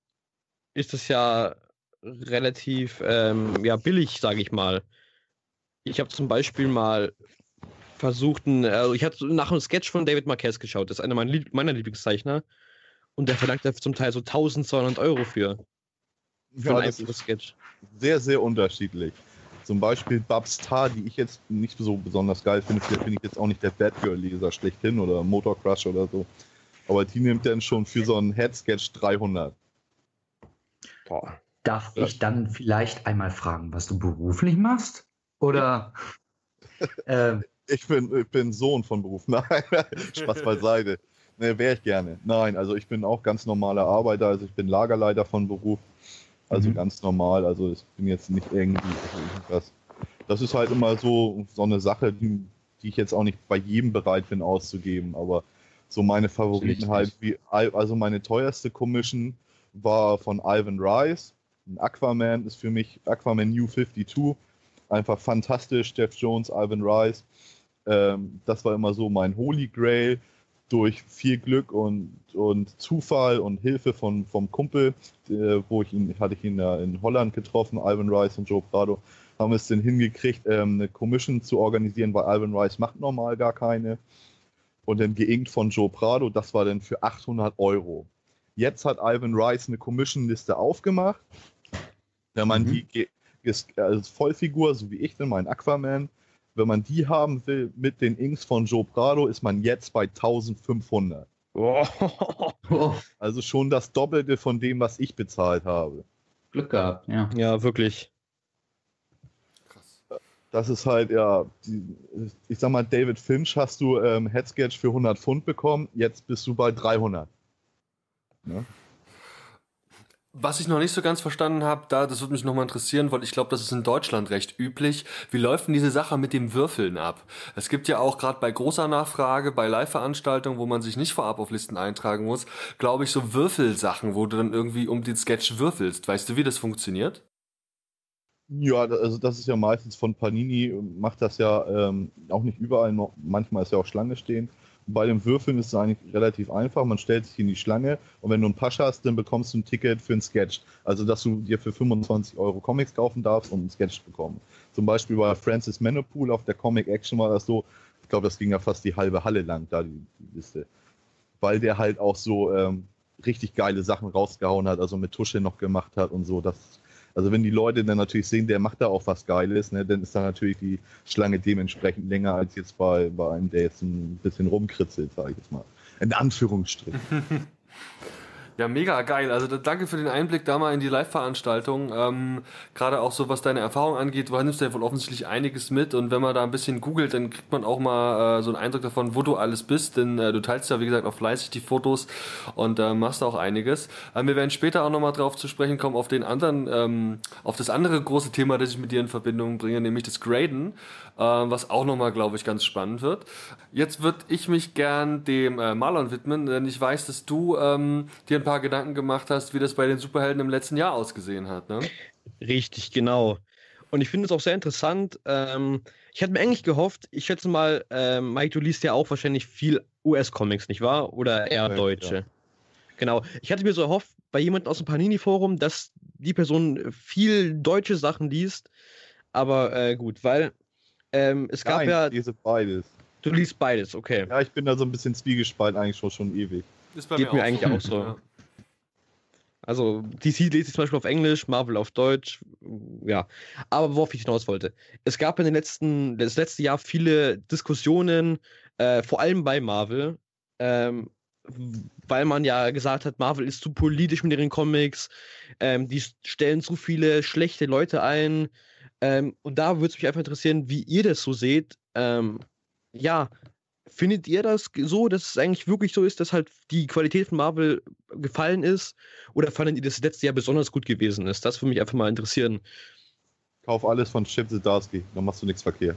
ist es ja relativ ähm, ja, billig, sage ich mal. Ich habe zum Beispiel mal versuchten, also ich hatte nach einem Sketch von David Marquez geschaut, das ist einer meiner, Lieb- meiner Lieblingszeichner und der verlangt da zum Teil so eintausendzweihundert Euro für, für ja, ein einfaches Sketch. Sehr, sehr unterschiedlich. Zum Beispiel Babs Tar, die ich jetzt nicht so besonders geil finde, vielleicht bin ich jetzt auch nicht der Batgirl-Leser schlechthin oder Motor Crush oder so, aber die nimmt dann schon für so einen Head-Sketch dreihundert. Boah. Darf ja. ich dann vielleicht einmal fragen, was du beruflich machst? Oder... äh, Ich bin, ich bin Sohn von Beruf. Nein, Spaß beiseite. Ne, wäre ich gerne. Nein, also ich bin auch ganz normaler Arbeiter. Also ich bin Lagerleiter von Beruf. Also mhm. ganz normal. Also ich bin jetzt nicht irgendwie irgendwas. Das ist halt immer so, so eine Sache, die, die ich jetzt auch nicht bei jedem bereit bin auszugeben. Aber so meine Favoriten halt, wie, also meine teuerste Commission war von Ivan Reis. Ein Aquaman ist für mich Aquaman New fünfundfünfzig. Einfach fantastisch. Jeff Jones, Ivan Reis. Ähm, das war immer so mein Holy Grail. Durch viel Glück und, und Zufall und Hilfe von, vom Kumpel, äh, wo ich ihn, hatte ich ihn ja in Holland getroffen, Ivan Reis und Joe Prado, haben es dann hingekriegt, ähm, eine Commission zu organisieren, weil Ivan Reis macht normal gar keine. Und dann geinkt von Joe Prado, das war dann für achthundert Euro. Jetzt hat Ivan Reis eine Commission-Liste aufgemacht. Wenn man mhm. die ist, als Vollfigur, so wie ich denn, mein Aquaman, wenn man die haben will mit den Inks von Joe Prado, ist man jetzt bei eintausendfünfhundert. Oh. Also schon das Doppelte von dem, was ich bezahlt habe. Glück gehabt, ja. Ja, wirklich. Krass. Das ist halt, ja, die, ich sag mal, David Finch hast du ähm, Headsketch für hundert Pfund bekommen, jetzt bist du bei dreihundert. Ne? Was ich noch nicht so ganz verstanden habe, da, das würde mich nochmal interessieren, weil ich glaube, das ist in Deutschland recht üblich. Wie läuft denn diese Sache mit dem Würfeln ab? Es gibt ja auch gerade bei großer Nachfrage, bei Live-Veranstaltungen, wo man sich nicht vorab auf Listen eintragen muss, glaube ich, so Würfelsachen, wo du dann irgendwie um den Sketch würfelst. Weißt du, wie das funktioniert? Ja, also das ist ja meistens von Panini, macht das ja ähm, auch nicht überall, noch, manchmal ist ja auch Schlange stehen. Bei dem Würfeln ist es eigentlich relativ einfach, man stellt sich in die Schlange und wenn du einen Pasch hast, dann bekommst du ein Ticket für einen Sketch. Also dass du dir für fünfundzwanzig Euro Comics kaufen darfst und einen Sketch bekommen. Zum Beispiel bei Francis Manopool auf der Comic Action war das so, ich glaube, das ging ja fast die halbe Halle lang, da die, die Liste. Weil der halt auch so ähm, richtig geile Sachen rausgehauen hat, also mit Tusche noch gemacht hat und so, das. Also wenn die Leute dann natürlich sehen, der macht da auch was Geiles, ne, dann ist da natürlich die Schlange dementsprechend länger als jetzt bei, bei einem, der jetzt ein bisschen rumkritzelt, sage ich jetzt mal. In Anführungsstrichen. Ja, mega geil. Also da, danke für den Einblick da mal in die Live-Veranstaltung. Ähm, Gerade auch so, was deine Erfahrung angeht, du nimmst ja wohl offensichtlich einiges mit und wenn man da ein bisschen googelt, dann kriegt man auch mal äh, so einen Eindruck davon, wo du alles bist, denn äh, du teilst ja, wie gesagt, auch fleißig die Fotos und äh, machst auch einiges. Ähm, wir werden später auch nochmal drauf zu sprechen kommen, auf den anderen, ähm, auf das andere große Thema, das ich mit dir in Verbindung bringe, nämlich das Graden, äh, was auch nochmal, glaube ich, ganz spannend wird. Jetzt würde ich mich gern dem äh, Marlon widmen, denn ich weiß, dass du ähm, dir ein paar Gedanken gemacht hast, wie das bei den Superhelden im letzten Jahr ausgesehen hat, ne? Richtig, genau. Und ich finde es auch sehr interessant. Ähm, ich hatte mir eigentlich gehofft, ich schätze mal, ähm, Mike, du liest ja auch wahrscheinlich viel U S-Comics, nicht wahr? Oder eher Ja, deutsche. ja. Genau. Ich hatte mir so erhofft, bei jemandem aus dem Panini-Forum, dass die Person viel deutsche Sachen liest. Aber äh, gut, weil ähm, es gab Nein, ja. ich lese beides. Du liest beides, okay. Ja, ich bin da so ein bisschen zwiegespalten eigentlich schon, schon ewig. Ist bei Geht mir mir auch eigentlich so. auch so. Ja. Also D C lese ich zum Beispiel auf Englisch, Marvel auf Deutsch, ja. Aber worauf ich hinaus wollte. Es gab in den letzten, das letzte Jahr viele Diskussionen, äh, vor allem bei Marvel, ähm, weil man ja gesagt hat, Marvel ist zu politisch mit ihren Comics, ähm, die stellen zu viele schlechte Leute ein. Ähm, und da würde es mich einfach interessieren, wie ihr das so seht. Ähm, ja, findet ihr das so, dass es eigentlich wirklich so ist, dass halt die Qualität von Marvel gefallen ist? Oder fandet ihr, dass das letzte Jahr besonders gut gewesen ist? Das würde mich einfach mal interessieren. Kauf alles von Chip Zdarsky, dann machst du nichts verkehrt.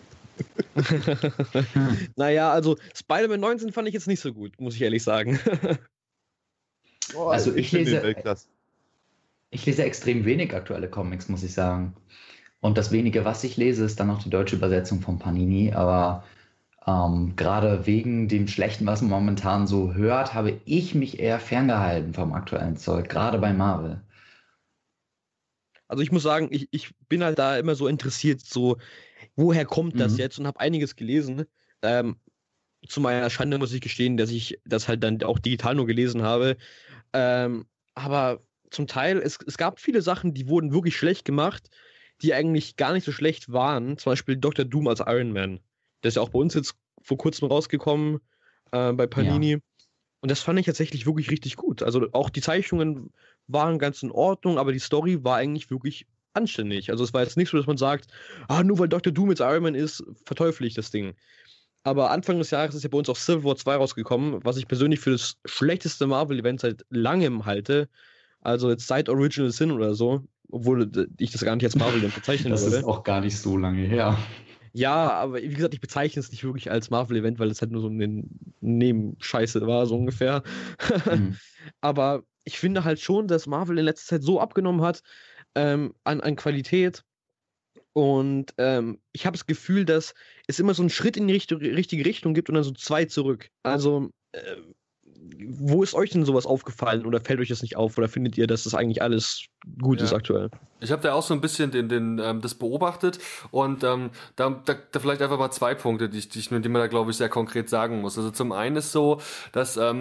Naja, also Spider-Man neunzehn fand ich jetzt nicht so gut, muss ich ehrlich sagen. Oh, Also ich, ich finde den lese, Weltklasse. ich lese extrem wenig aktuelle Comics, muss ich sagen. Und das wenige, was ich lese, ist dann auch die deutsche Übersetzung von Panini. Aber ähm, gerade wegen dem Schlechten, was man momentan so hört, habe ich mich eher ferngehalten vom aktuellen Zeug, gerade bei Marvel. Also ich muss sagen, ich, ich bin halt da immer so interessiert, so, woher kommt das Mhm. jetzt? Und habe einiges gelesen. Ähm, zu meiner Schande muss ich gestehen, dass ich das halt dann auch digital nur gelesen habe. Ähm, aber zum Teil, es, es gab viele Sachen, die wurden wirklich schlecht gemacht, die eigentlich gar nicht so schlecht waren. Zum Beispiel Doktor Doom als Iron Man. Der ist ja auch bei uns jetzt vor kurzem rausgekommen, äh, bei Panini. Ja. Und das fand ich tatsächlich wirklich richtig gut. Also auch die Zeichnungen waren ganz in Ordnung, aber die Story war eigentlich wirklich anständig. Also es war jetzt nicht so, dass man sagt, ah, nur weil Doktor Doom jetzt Iron Man ist, verteufle ich das Ding. Aber Anfang des Jahres ist ja bei uns auch Civil War zwei rausgekommen, was ich persönlich für das schlechteste Marvel-Event seit langem halte. Also jetzt seit Original Sin oder so, obwohl ich das gar nicht als Marvel-Event bezeichnen Das würde. ist auch gar nicht so lange her. Ja, aber wie gesagt, ich bezeichne es nicht wirklich als Marvel-Event, weil es halt nur so eine Nebenscheiße war, so ungefähr. Mhm. Aber ich finde halt schon, dass Marvel in letzter Zeit so abgenommen hat ähm, an, an Qualität. Und ähm, ich habe das Gefühl, dass es immer so einen Schritt in die Richtung, richtige Richtung gibt und dann so zwei zurück. Also, äh, wo ist euch denn sowas aufgefallen oder fällt euch das nicht auf? Oder findet ihr, dass das eigentlich alles gut Ja. ist aktuell? Ich habe da auch so ein bisschen den, den, ähm, das beobachtet und ähm, da, da, da vielleicht einfach mal zwei Punkte, die ich, die ich, die man da, glaube ich, sehr konkret sagen muss. Also zum einen ist so, dass ähm, ich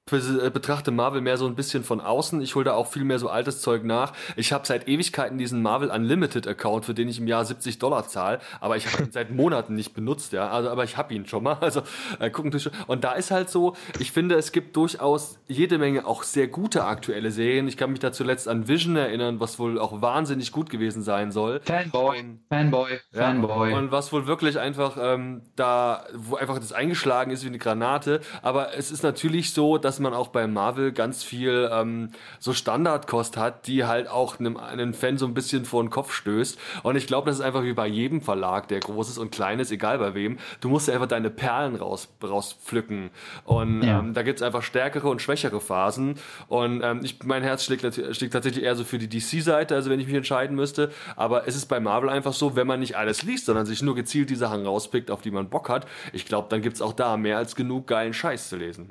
betrachte Marvel mehr so ein bisschen von außen. Ich hole da auch viel mehr so altes Zeug nach. Ich habe seit Ewigkeiten diesen Marvel Unlimited Account, für den ich im Jahr siebzig Dollar zahle, aber ich habe ihn seit Monaten nicht benutzt, ja. Also, aber ich habe ihn schon mal. Also äh, gucken durch. Und da ist halt so, ich finde, es gibt durchaus jede Menge auch sehr gute aktuelle Serien. Ich kann mich da zuletzt an Vision erinnern, was wohl auch wahnsinnig gut gewesen sein soll. Fanboy, und, Fanboy, ja, Fanboy. Und was wohl wirklich einfach ähm, da, wo einfach das eingeschlagen ist wie eine Granate. Aber es ist natürlich so, dass man auch bei Marvel ganz viel ähm, so Standardkost hat, die halt auch einem, einem Fan so ein bisschen vor den Kopf stößt. Und ich glaube, das ist einfach wie bei jedem Verlag, der groß ist und klein ist, egal bei wem. Du musst ja einfach deine Perlen raus, rauspflücken. Und Ja. ähm, da gibt es einfach stärkere und schwächere Phasen. Und ähm, ich, mein Herz schlägt, schlägt tatsächlich eher so für die D C-Seite, also wenn ich mich entscheiden müsste. Aber es ist bei Marvel einfach so, wenn man nicht alles liest, sondern sich nur gezielt die Sachen rauspickt, auf die man Bock hat, ich glaube, dann gibt es auch da mehr als genug geilen Scheiß zu lesen.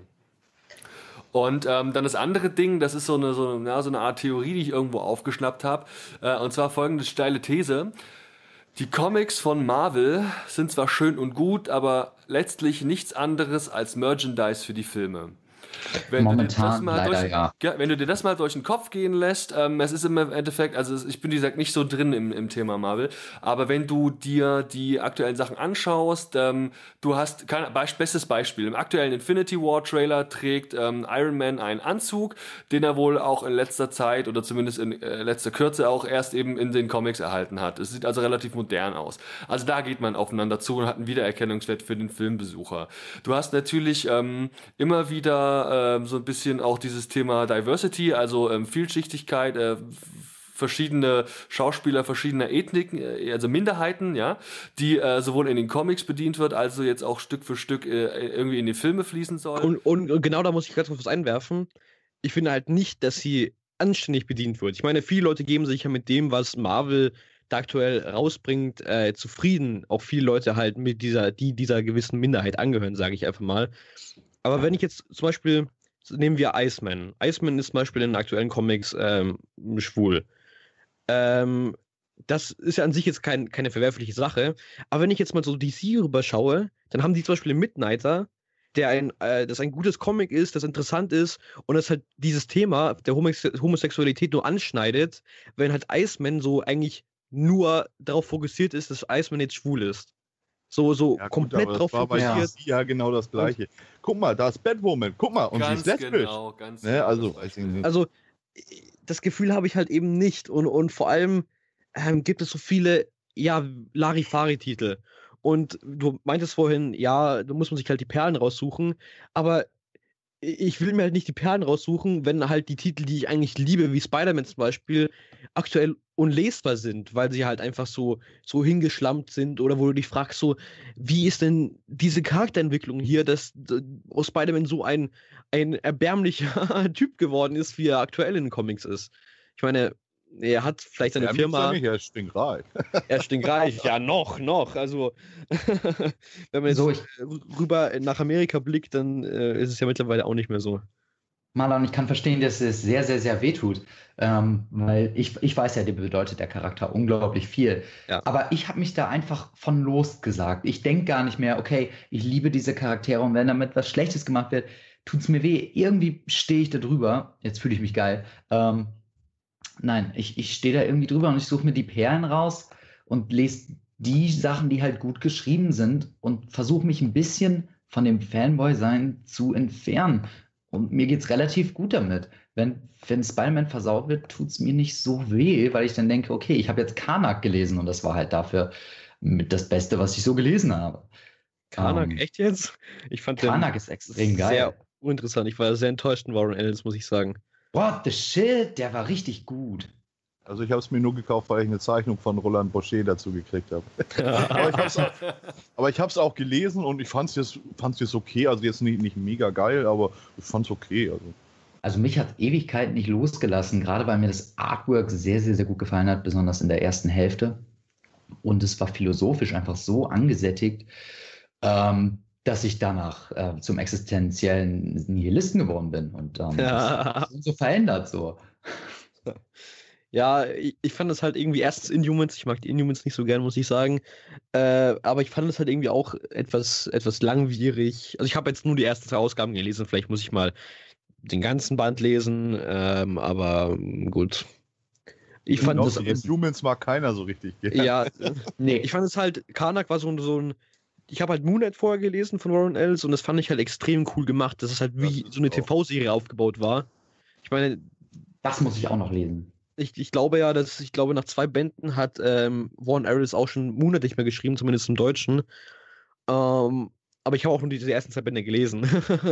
Und ähm, dann das andere Ding, das ist so eine, so, eine, ja, so eine Art Theorie, die ich irgendwo aufgeschnappt habe. Äh, und zwar folgende steile These. Die Comics von Marvel sind zwar schön und gut, aber letztlich nichts anderes als Merchandise für die Filme. Wenn Momentan du dir das mal leider, durch, ja. ja, wenn du dir das mal durch den Kopf gehen lässt, ähm, es ist im Endeffekt, also ich bin wie gesagt nicht so drin im, im Thema Marvel, aber wenn du dir die aktuellen Sachen anschaust, ähm, du hast, kein, Beisp- bestes Beispiel, im aktuellen Infinity War Trailer trägt ähm, Iron Man einen Anzug, den er wohl auch in letzter Zeit oder zumindest in äh, letzter Kürze auch erst eben in den Comics erhalten hat. Es sieht also relativ modern aus. Also da geht man aufeinander zu und hat einen Wiedererkennungswert für den Filmbesucher. Du hast natürlich ähm, immer wieder ähm, so ein bisschen auch dieses Thema Diversity, also ähm, Vielschichtigkeit, äh, verschiedene Schauspieler verschiedener Ethniken, äh, also Minderheiten, ja, die äh, sowohl in den Comics bedient wird, also jetzt auch Stück für Stück äh, irgendwie in die Filme fließen sollen. Und, und genau da muss ich ganz kurz was einwerfen. Ich finde halt nicht, dass sie anständig bedient wird. Ich meine, viele Leute geben sich ja mit dem, was Marvel da aktuell rausbringt, äh, zufrieden. Auch viele Leute halt mit dieser, die dieser gewissen Minderheit angehören, sage ich einfach mal. Aber wenn ich jetzt zum Beispiel, nehmen wir Iceman. Iceman ist zum Beispiel in den aktuellen Comics ähm, schwul. Ähm, das ist ja an sich jetzt kein, keine verwerfliche Sache. Aber wenn ich jetzt mal so D C rüberschaue, dann haben die zum Beispiel den Midnighter, der ein, äh, das ein gutes Comic ist, das interessant ist und das halt dieses Thema der Homosex- Homosexualität nur anschneidet, wenn halt Iceman so eigentlich nur darauf fokussiert ist, dass Iceman jetzt schwul ist. So, so Ja, gut, komplett aber das drauf war bei fokussiert. D C ja genau das Gleiche. Guck mal, da ist Batwoman, guck mal, und ganz sie ist lesbisch. genau, ganz Ne, genau. also, das weiß ich Beispiel. nicht. Also, das Gefühl habe ich halt eben nicht. Und, und vor allem ähm, gibt es so viele, ja, Larifari-Titel. Und du meintest vorhin, ja, da muss man sich halt die Perlen raussuchen. Aber ich will mir halt nicht die Perlen raussuchen, wenn halt die Titel, die ich eigentlich liebe, wie Spider-Man zum Beispiel, aktuell unlesbar sind, weil sie halt einfach so, so hingeschlammt sind oder wo du dich fragst, so, wie ist denn diese Charakterentwicklung hier, dass äh, aus Spider-Man so ein, ein erbärmlicher Typ geworden ist, wie er aktuell in den Comics ist. Ich meine, er hat vielleicht seine Er Firma. Nicht, er ist stinkreich. Er ist stinkreich, ja, noch, noch. Also, wenn man jetzt So, ich- rüber nach Amerika blickt, dann äh, ist es ja mittlerweile auch nicht mehr so. Marlon, ich kann verstehen, dass es sehr, sehr, sehr wehtut, ähm, weil ich, ich weiß ja, dir bedeutet der Charakter unglaublich viel. Ja. Aber ich habe mich da einfach von losgesagt. Ich denke gar nicht mehr, okay, ich liebe diese Charaktere und wenn damit was Schlechtes gemacht wird, tut es mir weh. Irgendwie stehe ich da drüber. Jetzt fühle ich mich geil. Ähm, nein, ich, ich stehe da irgendwie drüber und ich suche mir die Perlen raus und lese die Sachen, die halt gut geschrieben sind und versuche mich ein bisschen von dem Fanboy-Sein zu entfernen. Und mir geht's relativ gut damit. Wenn, wenn Spider-Man versaut wird, tut's mir nicht so weh, weil ich dann denke, okay, ich habe jetzt Karnak gelesen und das war halt dafür mit das Beste, was ich so gelesen habe. Karnak, Ähm, echt jetzt? Ich fand den Karnak ist extrem geil. sehr uninteressant. Ich war sehr enttäuscht von Warren Ellis, muss ich sagen. What the shit, der war richtig gut. Also ich habe es mir nur gekauft, weil ich eine Zeichnung von Roland Boucher dazu gekriegt habe. aber ich habe es auch, aber ich hab's auch gelesen und ich fand es jetzt, fand's jetzt okay. Also jetzt nicht, nicht mega geil, aber ich fand es okay. Also. Also mich hat Ewigkeit nicht losgelassen, gerade weil mir das Artwork sehr, sehr, sehr gut gefallen hat, besonders in der ersten Hälfte. Und es war philosophisch einfach so angesättigt, ähm, dass ich danach äh, zum existenziellen Nihilisten geworden bin. Und ähm, Ja. das ist so verändert so. Ja, ich, ich fand das halt irgendwie erstens Inhumans, ich mag die Inhumans nicht so gern, muss ich sagen. Äh, aber ich fand es halt irgendwie auch etwas, etwas langwierig. Also ich habe jetzt nur die ersten zwei Ausgaben gelesen, vielleicht muss ich mal den ganzen Band lesen, ähm, aber gut. Ich fand genau, das. Jetzt Humans mag keiner so richtig. Ja, ja nee. Ich fand es halt, Karnak war so, so ein. Ich habe halt Moonlight vorher gelesen von Warren Ellis und das fand ich halt extrem cool gemacht, dass es halt wie so eine T V-Serie aufgebaut war. Ich meine. Das muss ich auch noch lesen. Ich, ich glaube ja, dass ich glaube, nach zwei Bänden hat ähm, Warren Ellis auch schon Moonlight nicht mehr geschrieben, zumindest im Deutschen. Ähm, aber ich habe auch nur diese ersten zwei Bände gelesen.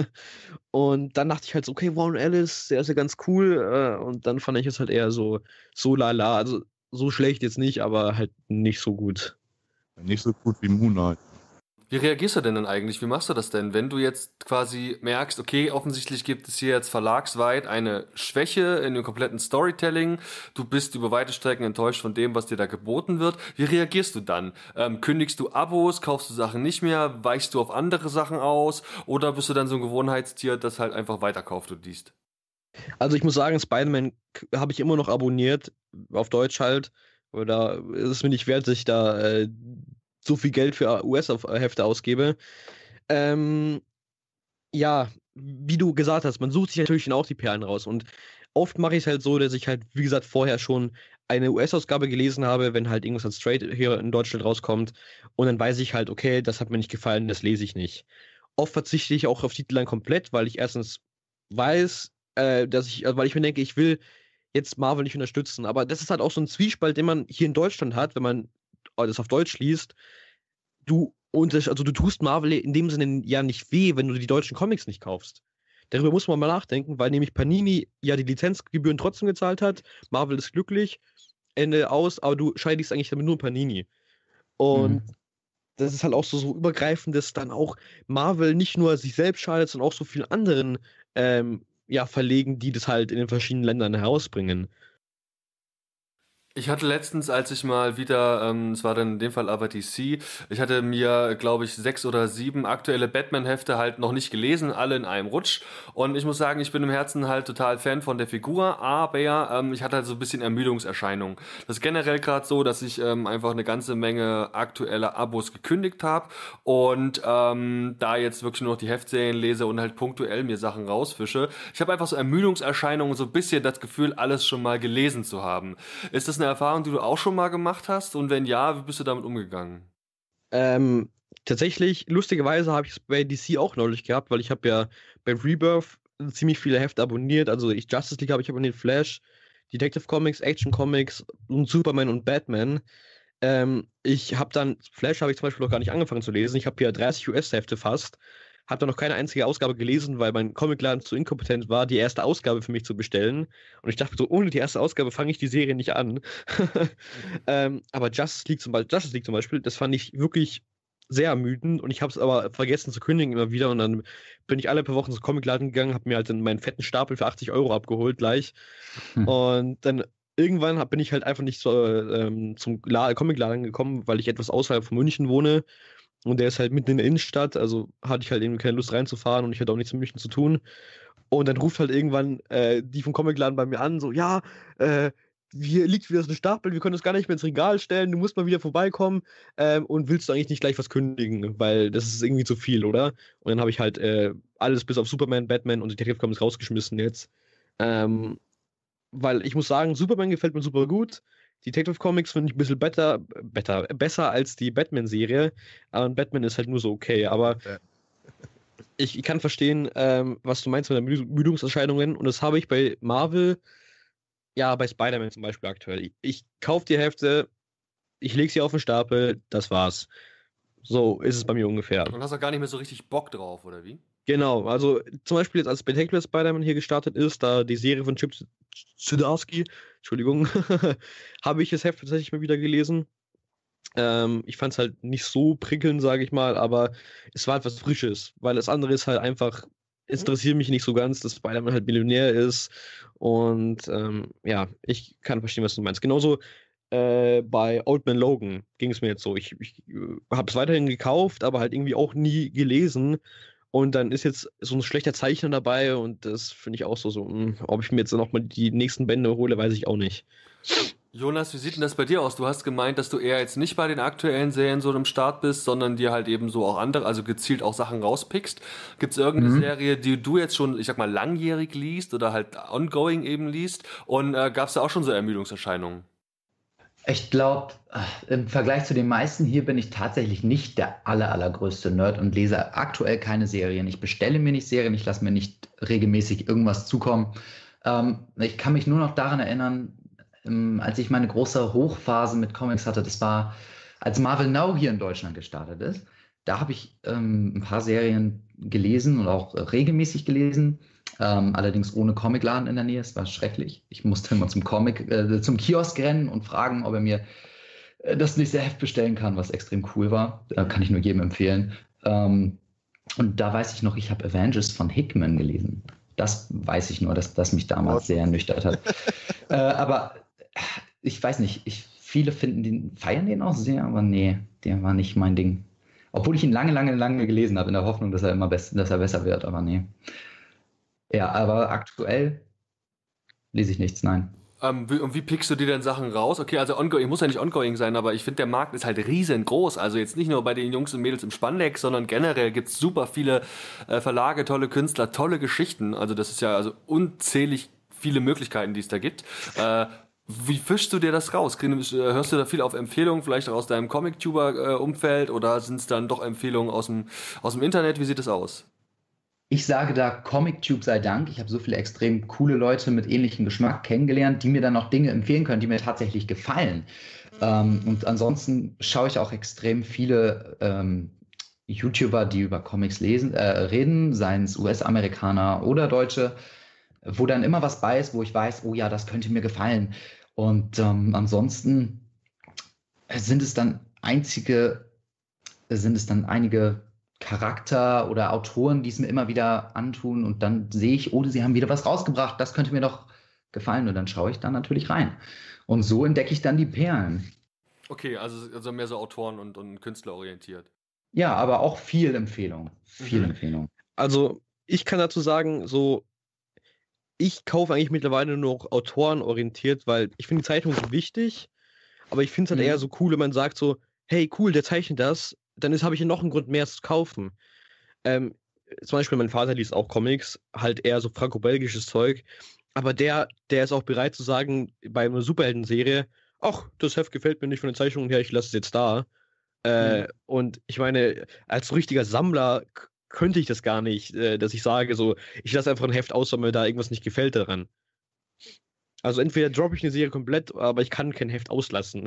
Und dann dachte ich halt so, okay, Warren Ellis, der ist ja ganz cool. Äh, und dann fand ich es halt eher so, so lala. Also so schlecht jetzt nicht, aber halt nicht so gut. Nicht so gut wie Moonlight. Wie reagierst du denn dann eigentlich? Wie machst du das denn, wenn du jetzt quasi merkst, okay, offensichtlich gibt es hier jetzt verlagsweit eine Schwäche in dem kompletten Storytelling, du bist über weite Strecken enttäuscht von dem, was dir da geboten wird. Wie reagierst du dann? Ähm, kündigst du Abos, kaufst du Sachen nicht mehr, weichst du auf andere Sachen aus oder bist du dann so ein Gewohnheitstier, das halt einfach weiterkauft und liest? Also ich muss sagen, Spider-Man habe ich immer noch abonniert, auf Deutsch halt, oder ist es mir nicht wert, dass ich da äh, so viel Geld für U S-Hefte ausgebe. Ähm, ja, wie du gesagt hast, man sucht sich natürlich dann auch die Perlen raus. Und oft mache ich es halt so, dass ich halt, wie gesagt, vorher schon eine U S-Ausgabe gelesen habe, wenn halt irgendwas als Straight hier in Deutschland rauskommt. Und dann weiß ich halt, okay, das hat mir nicht gefallen, das lese ich nicht. Oft verzichte ich auch auf Titel dann komplett, weil ich erstens weiß, äh, dass ich, also weil ich mir denke, ich will jetzt Marvel nicht unterstützen. Aber das ist halt auch so ein Zwiespalt, den man hier in Deutschland hat, wenn man das auf Deutsch liest, du, also du tust Marvel in dem Sinne ja nicht weh, wenn du die deutschen Comics nicht kaufst. Darüber muss man mal nachdenken, weil nämlich Panini ja die Lizenzgebühren trotzdem gezahlt hat, Marvel ist glücklich, Ende aus, aber du scheidest eigentlich damit nur Panini. Und mhm. das ist halt auch so, so übergreifend, dass dann auch Marvel nicht nur sich selbst schadet, sondern auch so vielen anderen ähm, ja, Verlegen, die das halt in den verschiedenen Ländern herausbringen. Ich hatte letztens, als ich mal wieder, ähm, es war dann in dem Fall aber D C, ich hatte mir, glaube ich, sechs oder sieben aktuelle Batman-Hefte halt noch nicht gelesen, alle in einem Rutsch. Und ich muss sagen, ich bin im Herzen halt total Fan von der Figur, aber ähm, ich hatte halt so ein bisschen Ermüdungserscheinungen. Das ist generell gerade so, dass ich ähm, einfach eine ganze Menge aktuelle Abos gekündigt habe und ähm, da jetzt wirklich nur noch die Heftserien lese und halt punktuell mir Sachen rausfische. Ich habe einfach so Ermüdungserscheinungen, so ein bisschen das Gefühl, alles schon mal gelesen zu haben. Ist das eine Erfahrung, die du auch schon mal gemacht hast? Und wenn ja, wie bist du damit umgegangen? Ähm, tatsächlich, lustigerweise habe ich es bei D C auch neulich gehabt, weil ich habe ja bei Rebirth ziemlich viele Hefte abonniert. Also ich Justice League habe ich abonniert, Flash, Detective Comics, Action Comics und Superman und Batman. Ähm, ich habe dann, Flash habe ich zum Beispiel noch gar nicht angefangen zu lesen. Ich habe hier dreißig U S-Hefte fast. Habe da noch keine einzige Ausgabe gelesen, weil mein Comicladen zu inkompetent war, die erste Ausgabe für mich zu bestellen. Und ich dachte so, ohne die erste Ausgabe fange ich die Serie nicht an. ähm, aber Justice League, zum Beispiel, Justice League zum Beispiel, das fand ich wirklich sehr ermüdend. Und ich habe es aber vergessen zu kündigen immer wieder. Und dann bin ich alle paar Wochen zum Comicladen gegangen, habe mir halt meinen fetten Stapel für achtzig Euro abgeholt gleich. Hm. Und dann irgendwann hab, bin ich halt einfach nicht so, ähm, zum La- Comicladen gekommen, weil ich etwas außerhalb von München wohne. Und der ist halt mitten in der Innenstadt, also hatte ich halt eben keine Lust reinzufahren und ich hatte auch nichts mit München zu tun. Und dann ruft halt irgendwann äh, die vom Comicladen bei mir an, so, ja, äh, hier liegt wieder so ein Stapel, wir können das gar nicht mehr ins Regal stellen, du musst mal wieder vorbeikommen ähm, und willst du eigentlich nicht gleich was kündigen, weil das ist irgendwie zu viel, oder? Und dann habe ich halt äh, alles bis auf Superman, Batman und Detective Comics rausgeschmissen jetzt. Ähm, weil ich muss sagen, Superman gefällt mir super gut. Detective Comics finde ich ein bisschen better, better, besser als die Batman-Serie. Aber Batman ist halt nur so okay. Aber ja. ich, ich kann verstehen, ähm, was du meinst mit den Müdungserscheinungen. Und das habe ich bei Marvel, ja, bei Spider-Man zum Beispiel aktuell. Ich, ich kaufe die Hälfte, ich lege sie auf den Stapel, das war's. So ist es bei mir ungefähr. Und hast auch gar nicht mehr so richtig Bock drauf, oder wie? Genau, also zum Beispiel jetzt als Spectacular Spider-Man hier gestartet ist, da die Serie von Chip Zdarsky, Entschuldigung, habe ich das Heft tatsächlich mal wieder gelesen. Ähm, ich fand es halt nicht so prickelnd, sage ich mal, aber es war etwas Frisches, weil das andere ist halt einfach, es interessiert mich nicht so ganz, dass Spider-Man halt Millionär ist und ähm, ja, ich kann verstehen, was du meinst. Genauso äh, bei Old Man Logan ging es mir jetzt so. Ich, ich äh, habe es weiterhin gekauft, aber halt irgendwie auch nie gelesen. Und dann ist jetzt so ein schlechter Zeichner dabei und das finde ich auch so, so mh, ob ich mir jetzt nochmal die nächsten Bände hole, weiß ich auch nicht. Jonas, wie sieht denn das bei dir aus? Du hast gemeint, dass du eher jetzt nicht bei den aktuellen Serien so im Start bist, sondern dir halt eben so auch andere, also gezielt auch Sachen rauspickst. Gibt es irgendeine mhm. Serie, die du jetzt schon, ich sag mal, langjährig liest oder halt ongoing eben liest? Und äh, gab es da auch schon so Ermüdungserscheinungen? Ich glaube, im Vergleich zu den meisten hier bin ich tatsächlich nicht der aller, allergrößte Nerd und lese aktuell keine Serien. Ich bestelle mir nicht Serien, ich lasse mir nicht regelmäßig irgendwas zukommen. Ähm, ich kann mich nur noch daran erinnern, als ich meine große Hochphase mit Comics hatte, das war, als Marvel Now hier in Deutschland gestartet ist. Da habe ich ähm, ein paar Serien gelesen und auch äh, regelmäßig gelesen, ähm, allerdings ohne Comicladen in der Nähe. Es war schrecklich. Ich musste immer zum Comic, äh, zum Kiosk rennen und fragen, ob er mir äh, das nächste Heft bestellen kann, was extrem cool war. Da kann ich nur jedem empfehlen. Ähm, und da weiß ich noch, ich habe Avengers von Hickman gelesen. Das weiß ich nur, dass das mich damals sehr ernüchtert hat. äh, aber ich weiß nicht, ich, viele finden den, feiern den auch sehr, aber nee, der war nicht mein Ding. Obwohl ich ihn lange, lange, lange gelesen habe, in der Hoffnung, dass er immer best, dass er besser wird, aber nee. Ja, aber aktuell lese ich nichts, nein. Ähm, wie, und wie pickst du dir denn Sachen raus? Okay, also ongoing, muss ja nicht ongoing sein, aber ich finde, der Markt ist halt riesengroß. Also jetzt nicht nur bei den Jungs und Mädels im Spandex, sondern generell gibt es super viele äh, Verlage, tolle Künstler, tolle Geschichten. Also das ist ja also unzählig viele Möglichkeiten, die es da gibt. Äh, Wie fischst du dir das raus? Hörst du da viel auf Empfehlungen, vielleicht auch aus deinem Comic-Tuber-Umfeld oder sind es dann doch Empfehlungen aus dem, aus dem Internet? Wie sieht es aus? Ich sage da Comic-Tube sei Dank. Ich habe so viele extrem coole Leute mit ähnlichem Geschmack kennengelernt, die mir dann auch Dinge empfehlen können, die mir tatsächlich gefallen. Ähm, und ansonsten schaue ich auch extrem viele ähm, YouTuber, die über Comics lesen, äh, reden, seien es U S-Amerikaner oder Deutsche, wo dann immer was bei ist, wo ich weiß, oh ja, das könnte mir gefallen. Und ähm, ansonsten sind es dann einzige, sind es dann einige Charakter oder Autoren, die es mir immer wieder antun und dann sehe ich, oh, sie haben wieder was rausgebracht, das könnte mir doch gefallen und dann schaue ich da natürlich rein. Und so entdecke ich dann die Perlen. Okay, also, also mehr so Autoren und, und Künstler orientiert. Ja, aber auch viel Empfehlung. Viel mhm. Empfehlung. Also ich kann dazu sagen, so ich kaufe eigentlich mittlerweile nur noch Autoren orientiert, weil ich finde die Zeichnung so wichtig, aber ich finde es halt mhm. eher so cool, wenn man sagt so, hey cool, der zeichnet das, dann habe ich ja noch einen Grund mehr zu kaufen. Ähm, zum Beispiel mein Vater liest auch Comics, halt eher so franco-belgisches Zeug, aber der, der ist auch bereit zu sagen, bei einer Superhelden-Serie, ach, das Heft gefällt mir nicht von den Zeichnungen her, ich lasse es jetzt da. Äh, mhm. Und ich meine, als so richtiger Sammler könnte ich das gar nicht, äh, dass ich sage, so, ich lasse einfach ein Heft aus, weil mir da irgendwas nicht gefällt daran. Also entweder droppe ich eine Serie komplett, aber ich kann kein Heft auslassen.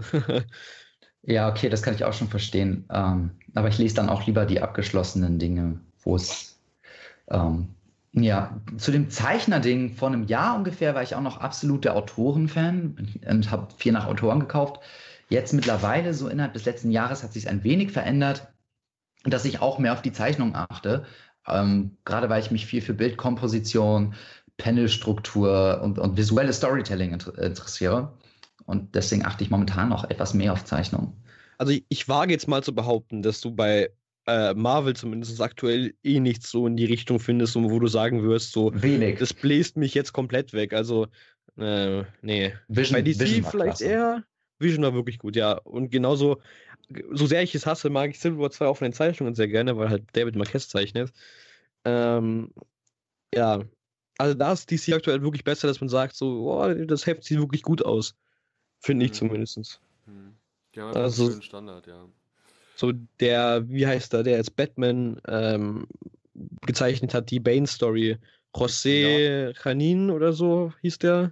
Ja, okay, das kann ich auch schon verstehen. Ähm, aber ich lese dann auch lieber die abgeschlossenen Dinge, wo es ähm, ja, zu dem Zeichner-Ding vor einem Jahr ungefähr war ich auch noch absolut der Autoren-Fan und habe viel nach Autoren gekauft. Jetzt mittlerweile, so innerhalb des letzten Jahres, hat sich ein wenig verändert, dass ich auch mehr auf die Zeichnung achte. Ähm, gerade weil ich mich viel für Bildkomposition, Panelstruktur und, und visuelle Storytelling inter- interessiere. Und deswegen achte ich momentan noch etwas mehr auf Zeichnung. Also ich, ich wage jetzt mal zu behaupten, dass du bei äh, Marvel zumindest aktuell eh nichts so in die Richtung findest, wo du sagen wirst, so, wenig. Das bläst mich jetzt komplett weg. Also, äh, nee. Vision, bei D C Vision vielleicht klasse. eher. Vision war wirklich gut, ja. Und genauso, so sehr ich es hasse, mag ich Civil War zwei auch von den Zeichnungen sehr gerne, weil halt David Marquez zeichnet. Ähm, ja. Also da ist D C aktuell wirklich besser, dass man sagt, so, oh, das Heft sieht wirklich gut aus. Finde ich mhm. zumindest. Mhm. Die haben also, einen schönen Standard, ja. So der, wie heißt der, der jetzt Batman ähm, gezeichnet hat, die Bane-Story. José ja. Janin oder so hieß der.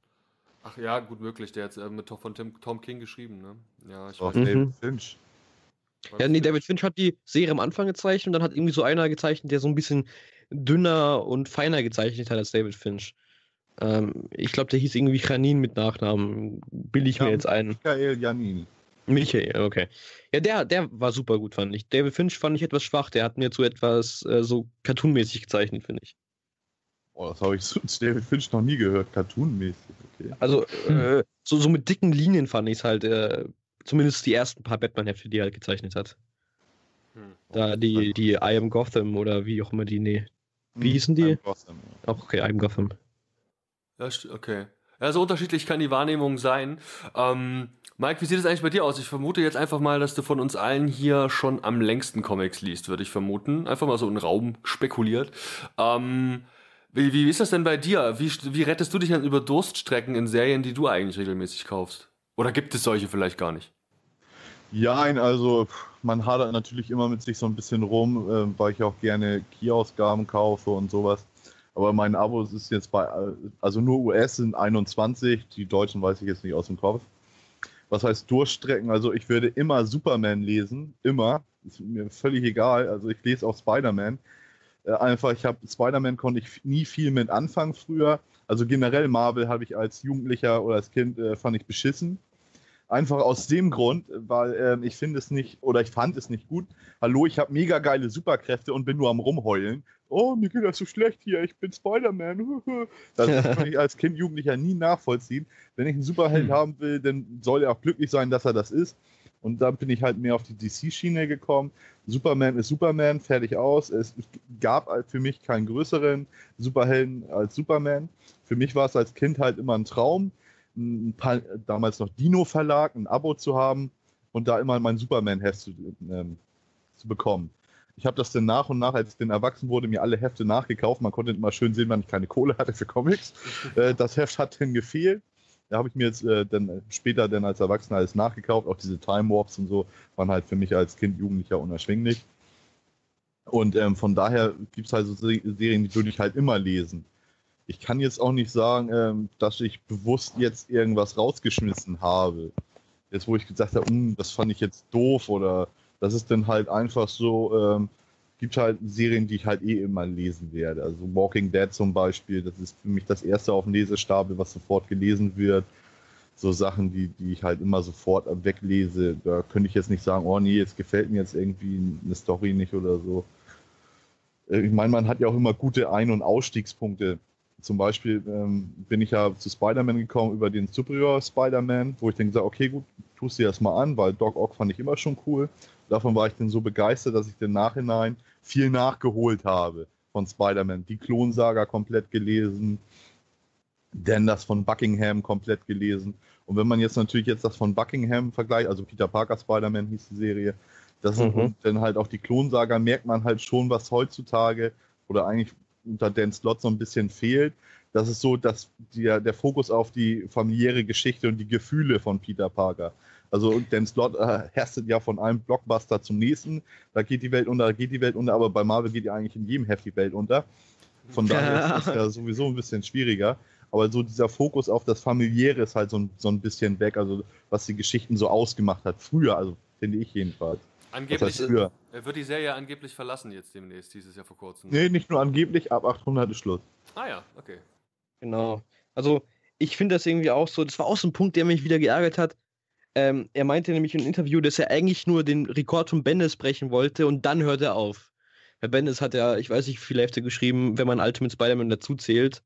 Ach ja, gut möglich. Der hat äh, mit von Tim, Tom King geschrieben, ne? Ja, ich oh, weiß David mhm. Finch. Ja, nee, David Finch hat die Serie am Anfang gezeichnet und dann hat irgendwie so einer gezeichnet, der so ein bisschen dünner und feiner gezeichnet hat als David Finch. Ähm, ich glaube, der hieß irgendwie Janin mit Nachnamen. Bilde ich ja, mir jetzt ein. Michael Janin. Michael, okay. Ja, der, der war super gut, fand ich. David Finch fand ich etwas schwach. Der hat mir zu etwas äh, so cartoonmäßig gezeichnet, finde ich. Oh, das habe ich zu David Finch noch nie gehört. Cartoonmäßig, okay. Also, hm. äh, so, so mit dicken Linien fand ich es halt. Äh, zumindest die ersten paar Batman-Hefte, die er halt gezeichnet hat. Hm. Da die, die I Am Gotham oder wie auch immer die, nee. Wie hm, hießen die? I Am Gotham. Ja. Auch okay, I Am Gotham. Ja, okay. Ja, so unterschiedlich kann die Wahrnehmung sein. Ähm, Mike, wie sieht es eigentlich bei dir aus? Ich vermute jetzt einfach mal, dass du von uns allen hier schon am längsten Comics liest, würde ich vermuten. Einfach mal so in den Raum spekuliert. Ähm, wie, wie ist das denn bei dir? Wie, wie rettest du dich dann über Durststrecken in Serien, die du eigentlich regelmäßig kaufst? Oder gibt es solche vielleicht gar nicht? Ja, also man hadert natürlich immer mit sich so ein bisschen rum, äh, weil ich auch gerne Key-Ausgaben kaufe und sowas. Aber mein Abo ist jetzt bei, also nur U S sind einundzwanzig, die Deutschen weiß ich jetzt nicht aus dem Kopf. Was heißt Durchstrecken? Also ich würde immer Superman lesen, immer. Ist mir völlig egal. Also ich lese auch Spider-Man. Äh, einfach, ich habe Spider-Man konnte ich nie viel mit anfangen früher. Also generell Marvel habe ich als Jugendlicher oder als Kind äh, fand ich beschissen. Einfach aus dem Grund, weil ähm, ich finde es nicht, oder ich fand es nicht gut. Hallo, ich habe mega geile Superkräfte und bin nur am Rumheulen. Oh, mir geht das so schlecht hier, ich bin Spider-Man. Das kann ich als Kind, Jugendlicher nie nachvollziehen. Wenn ich einen Superheld hm. haben will, dann soll er auch glücklich sein, dass er das ist. Und dann bin ich halt mehr auf die D C-Schiene gekommen. Superman ist Superman, fertig aus. Es gab für mich keinen größeren Superhelden als Superman. Für mich war es als Kind halt immer ein Traum, ein paar, damals noch Dino-Verlag, ein Abo zu haben und da immer mein Superman-Heft zu, ähm, zu bekommen. Ich habe das dann nach und nach, als ich dann erwachsen wurde, mir alle Hefte nachgekauft. Man konnte immer schön sehen, wann ich keine Kohle hatte für Comics. äh, das Heft hat dann gefehlt. Da habe ich mir jetzt äh, dann später dann als Erwachsener alles nachgekauft. Auch diese Time Warps und so waren halt für mich als Kind, Jugendlicher unerschwinglich. Und ähm, von daher gibt es halt so Serien, die würde ich halt immer lesen. Ich kann jetzt auch nicht sagen, ähm, dass ich bewusst jetzt irgendwas rausgeschmissen habe. Jetzt, wo ich gesagt habe, das fand ich jetzt doof oder das ist dann halt einfach so, ähm, gibt halt Serien, die ich halt eh immer lesen werde. Also Walking Dead zum Beispiel, das ist für mich das erste auf dem Lesestapel, was sofort gelesen wird. So Sachen, die, die ich halt immer sofort weglese. Da könnte ich jetzt nicht sagen, oh nee, jetzt gefällt mir jetzt irgendwie eine Story nicht oder so. Ich meine, man hat ja auch immer gute Ein- und Ausstiegspunkte. Zum Beispiel ähm, bin ich ja zu Spider-Man gekommen über den Superior Spider-Man, wo ich dann gesagt habe, okay, gut, tust dir das mal an, weil Doc Ock fand ich immer schon cool. Davon war ich dann so begeistert, dass ich im Nachhinein viel nachgeholt habe von Spider-Man. Die Klonsaga komplett gelesen, dann das von Buckingham komplett gelesen. Und wenn man jetzt natürlich jetzt das von Buckingham vergleicht, also Peter Parker Spider-Man hieß die Serie, das mhm. und dann halt auch die Klonsaga, merkt man halt schon, was heutzutage oder eigentlich unter Dan Slott so ein bisschen fehlt. Das ist so, dass der, der Fokus auf die familiäre Geschichte und die Gefühle von Peter Parker. Also Dan Slott äh, herstet ja von einem Blockbuster zum nächsten. Da geht die Welt unter, da geht die Welt unter, aber bei Marvel geht ja eigentlich in jedem Heft die Welt unter. Von daher ja. ist das ja sowieso ein bisschen schwieriger. Aber so dieser Fokus auf das Familiäre ist halt so ein, so ein bisschen weg, also was die Geschichten so ausgemacht hat. Früher, also finde ich jedenfalls. Angeblich das heißt, er wird die Serie angeblich verlassen jetzt demnächst, dieses Jahr vor kurzem. Nee, nicht nur angeblich, ab achthundert ist Schluss. Ah ja, okay. Genau. Also ich finde das irgendwie auch so, das war auch so ein Punkt, der mich wieder geärgert hat. Ähm, er meinte nämlich im Interview, dass er eigentlich nur den Rekord von Bendis brechen wollte und dann hört er auf. Herr Bendis hat ja, ich weiß nicht, wie viele Hefte geschrieben, wenn man Ultimate Spider-Man dazu zählt.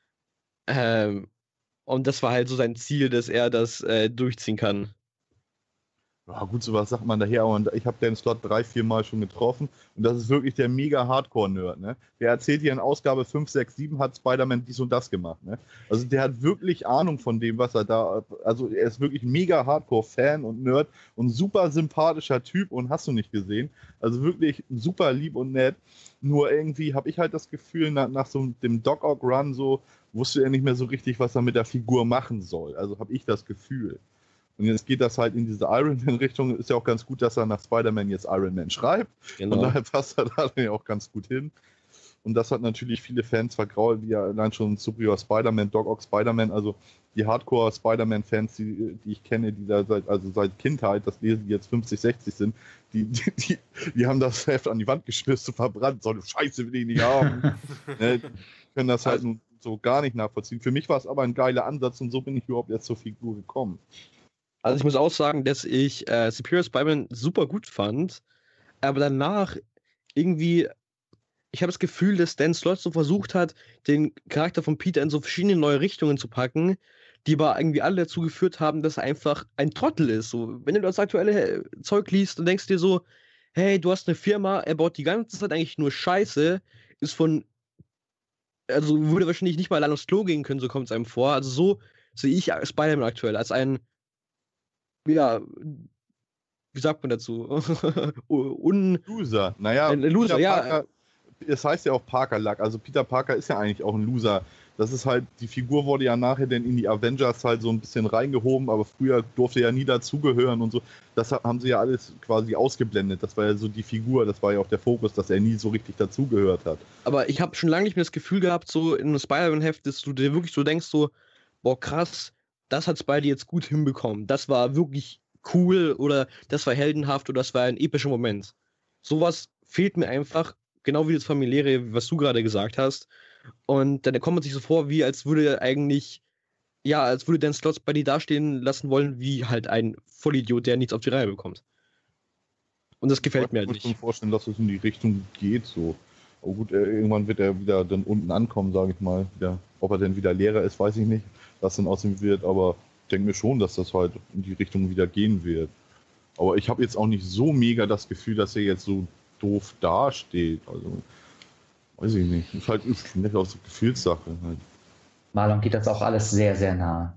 Ähm, und das war halt so sein Ziel, dass er das äh, durchziehen kann. Ja, gut, sowas sagt man daher, und ich habe den Slot drei, vier Mal schon getroffen und das ist wirklich der mega Hardcore-Nerd, ne? Der erzählt hier in Ausgabe fünf, sechs, sieben hat Spider-Man dies und das gemacht, ne? Also der hat wirklich Ahnung von dem, was er da, also er ist wirklich mega Hardcore-Fan und Nerd und super sympathischer Typ und hast du nicht gesehen, also wirklich super lieb und nett, nur irgendwie habe ich halt das Gefühl, nach, nach so dem Doc Ock Run so, wusste er nicht mehr so richtig, was er mit der Figur machen soll, also habe ich das Gefühl. Und jetzt geht das halt in diese Iron Man-Richtung. Ist ja auch ganz gut, dass er nach Spider-Man jetzt Iron Man schreibt. Genau. Und daher passt er da ja auch ganz gut hin. Und das hat natürlich viele Fans vergrault, wie ja allein schon Superior Spider-Man, Doc Ock Spider-Man. Also die Hardcore-Spider-Man-Fans, die, die ich kenne, die da seit, also seit Kindheit, das lesen, die jetzt fünfzig, sechzig sind, die, die, die, die haben das Heft an die Wand geschmissen, verbrannt. So eine Scheiße will ich nicht haben. Ne, die können das halt also, so gar nicht nachvollziehen. Für mich war es aber ein geiler Ansatz und so bin ich überhaupt jetzt zur Figur gekommen. Also ich muss auch sagen, dass ich äh, Superior Spider-Man super gut fand, aber danach irgendwie, ich habe das Gefühl, dass Dan Slott so versucht hat, den Charakter von Peter in so verschiedene neue Richtungen zu packen, die aber irgendwie alle dazu geführt haben, dass er einfach ein Trottel ist. So, wenn du das aktuelle Zeug liest, dann denkst du dir so, hey, du hast eine Firma, er baut die ganze Zeit eigentlich nur Scheiße, ist von, also würde wahrscheinlich nicht mal allein aufs Klo gehen können, so kommt es einem vor. Also so sehe ich Spider-Man aktuell als ein, ja, wie sagt man dazu? Un Loser. Naja, ein Loser, Peter ja. Parker, es heißt ja auch Parker-Luck. Also Peter Parker ist ja eigentlich auch ein Loser. Das ist halt, die Figur wurde ja nachher dann in die Avengers halt so ein bisschen reingehoben, aber früher durfte er ja nie dazugehören und so. Das haben sie ja alles quasi ausgeblendet. Das war ja so die Figur, das war ja auch der Fokus, dass er nie so richtig dazugehört hat. Aber ich habe schon lange nicht mehr das Gefühl gehabt, so in einem Spider-Man-Heft, dass du dir wirklich so denkst, so, boah, krass, das hat Spidey jetzt gut hinbekommen. Das war wirklich cool oder das war heldenhaft oder das war ein epischer Moment. Sowas fehlt mir einfach, genau wie das Familiäre, was du gerade gesagt hast. Und dann kommt man sich so vor, wie als würde er eigentlich, ja, als würde Dan Slott Spidey dastehen lassen wollen, wie halt ein Vollidiot, der nichts auf die Reihe bekommt. Und das gefällt mir halt nicht. Ich kann mir vorstellen, dass es in die Richtung geht, so. Oh gut, irgendwann wird er wieder dann unten ankommen, sage ich mal. Ja, ob er denn wieder Lehrer ist, weiß ich nicht, was dann aus ihm wird, aber ich denke mir schon, dass das halt in die Richtung wieder gehen wird. Aber ich habe jetzt auch nicht so mega das Gefühl, dass er jetzt so doof dasteht. Also, weiß ich nicht. Ist halt nicht auch so Gefühlssache. Halt. Marlon geht das auch alles sehr, sehr nahe.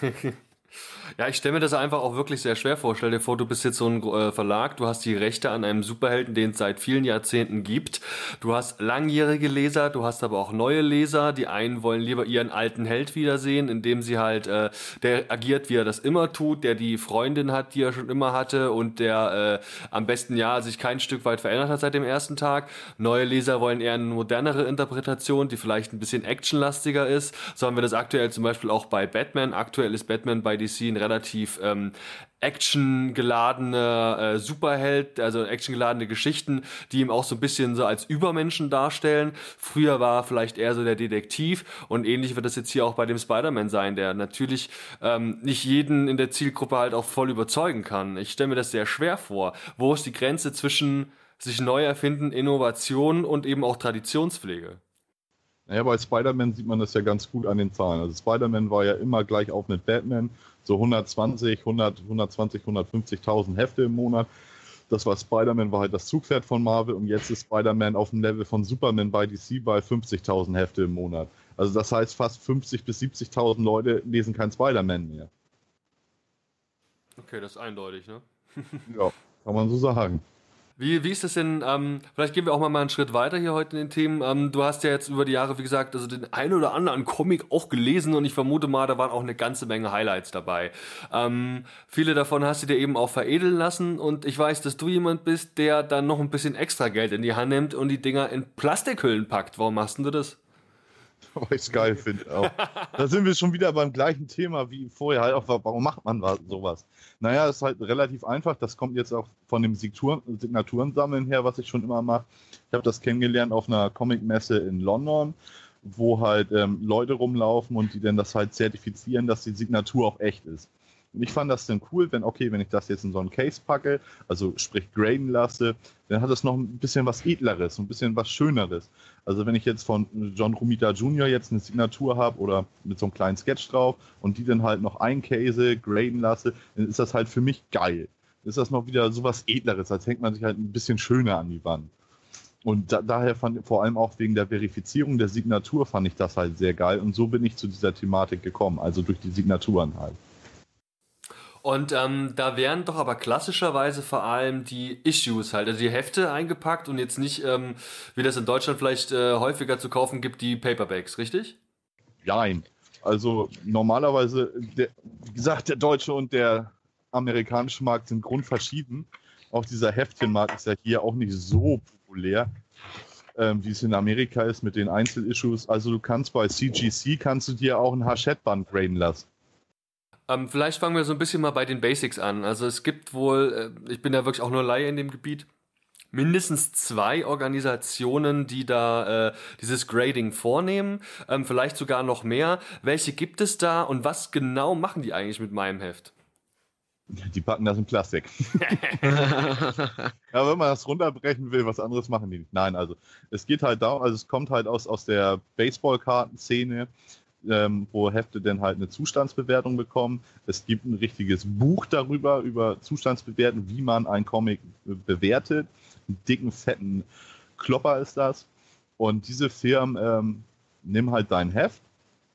Ja, ich stelle mir das einfach auch wirklich sehr schwer vor. Stell dir vor, du bist jetzt so ein äh, Verlag, du hast die Rechte an einem Superhelden, den es seit vielen Jahrzehnten gibt. Du hast langjährige Leser, du hast aber auch neue Leser. Die einen wollen lieber ihren alten Held wiedersehen, indem sie halt, äh, der agiert, wie er das immer tut, der die Freundin hat, die er schon immer hatte und der äh, am besten ja sich kein Stück weit verändert hat seit dem ersten Tag. Neue Leser wollen eher eine modernere Interpretation, die vielleicht ein bisschen actionlastiger ist. So haben wir das aktuell zum Beispiel auch bei Batman. Aktuell ist Batman bei D C ein relativ ähm, actiongeladener äh, Superheld, also actiongeladene Geschichten, die ihm auch so ein bisschen so als Übermenschen darstellen. Früher war er vielleicht eher so der Detektiv und ähnlich wird das jetzt hier auch bei dem Spider-Man sein, der natürlich ähm, nicht jeden in der Zielgruppe halt auch voll überzeugen kann. Ich stelle mir das sehr schwer vor. Wo ist die Grenze zwischen sich neu erfinden, Innovation und eben auch Traditionspflege? Naja, bei Spider-Man sieht man das ja ganz gut an den Zahlen. Also Spider-Man war ja immer gleich auf mit Batman, so hundertzwanzig, hundert, hundertzwanzig, hundertfünfzigtausend Hefte im Monat. Das war Spider-Man, war halt das Zugpferd von Marvel und jetzt ist Spider-Man auf dem Level von Superman bei D C bei fünfzigtausend Hefte im Monat. Also das heißt, fast fünfzigtausend bis siebzigtausend Leute lesen kein Spider-Man mehr. Okay, das ist eindeutig, ne? Ja, kann man so sagen. Wie, wie ist das denn, ähm, vielleicht gehen wir auch mal, mal einen Schritt weiter hier heute in den Themen. Ähm, du hast ja jetzt über die Jahre, wie gesagt, also den einen oder anderen Comic auch gelesen und ich vermute mal, da waren auch eine ganze Menge Highlights dabei. Ähm, viele davon hast du dir eben auch veredeln lassen und ich weiß, dass du jemand bist, der dann noch ein bisschen extra Geld in die Hand nimmt und die Dinger in Plastikhüllen packt. Warum machst du das? Weil ich es geil finde auch. Da sind wir schon wieder beim gleichen Thema wie vorher. Halt auch, warum macht man sowas? Naja, das ist halt relativ einfach. Das kommt jetzt auch von dem Signaturensammeln her, was ich schon immer mache. Ich habe das kennengelernt auf einer Comicmesse in London, wo halt ähm, Leute rumlaufen und die dann das halt zertifizieren, dass die Signatur auch echt ist. Und ich fand das dann cool, wenn, okay, wenn ich das jetzt in so einen Case packe, also sprich graden lasse, dann hat das noch ein bisschen was Edleres, ein bisschen was Schöneres. Also wenn ich jetzt von John Romita Junior jetzt eine Signatur habe oder mit so einem kleinen Sketch drauf und die dann halt noch eincase, graden lasse, dann ist das halt für mich geil. Dann ist das noch wieder so was Edleres, als hängt man sich halt ein bisschen schöner an die Wand. Und da, daher fand vor allem auch wegen der Verifizierung der Signatur fand ich das halt sehr geil und so bin ich zu dieser Thematik gekommen, also durch die Signaturen halt. Und ähm, da wären doch aber klassischerweise vor allem die Issues halt, also die Hefte eingepackt und jetzt nicht, ähm, wie das in Deutschland vielleicht äh, häufiger zu kaufen gibt, die Paperbacks, richtig? Nein. Also normalerweise, der, wie gesagt, der deutsche und der amerikanische Markt sind grundverschieden. Auch dieser Heftchenmarkt ist ja hier auch nicht so populär, ähm, wie es in Amerika ist mit den Einzelissues. Also du kannst bei C G C, kannst du dir auch ein Hachette-Band graden lassen. Ähm, vielleicht fangen wir so ein bisschen mal bei den Basics an. Also es gibt wohl, äh, ich bin ja wirklich auch nur Laie in dem Gebiet, mindestens zwei Organisationen, die da äh, dieses Grading vornehmen, ähm, vielleicht sogar noch mehr. Welche gibt es da und was genau machen die eigentlich mit meinem Heft? Die packen das in Plastik. Ja, wenn man das runterbrechen will, was anderes machen die nicht. Nein, also es geht halt darum, also es kommt halt aus, aus der Baseballkartenszene, Ähm, wo Hefte dann halt eine Zustandsbewertung bekommen. Es gibt ein richtiges Buch darüber, über Zustandsbewerten, wie man einen Comic bewertet. Einen dicken, fetten Klopper ist das. Und diese Firmen ähm, nehmen halt dein Heft,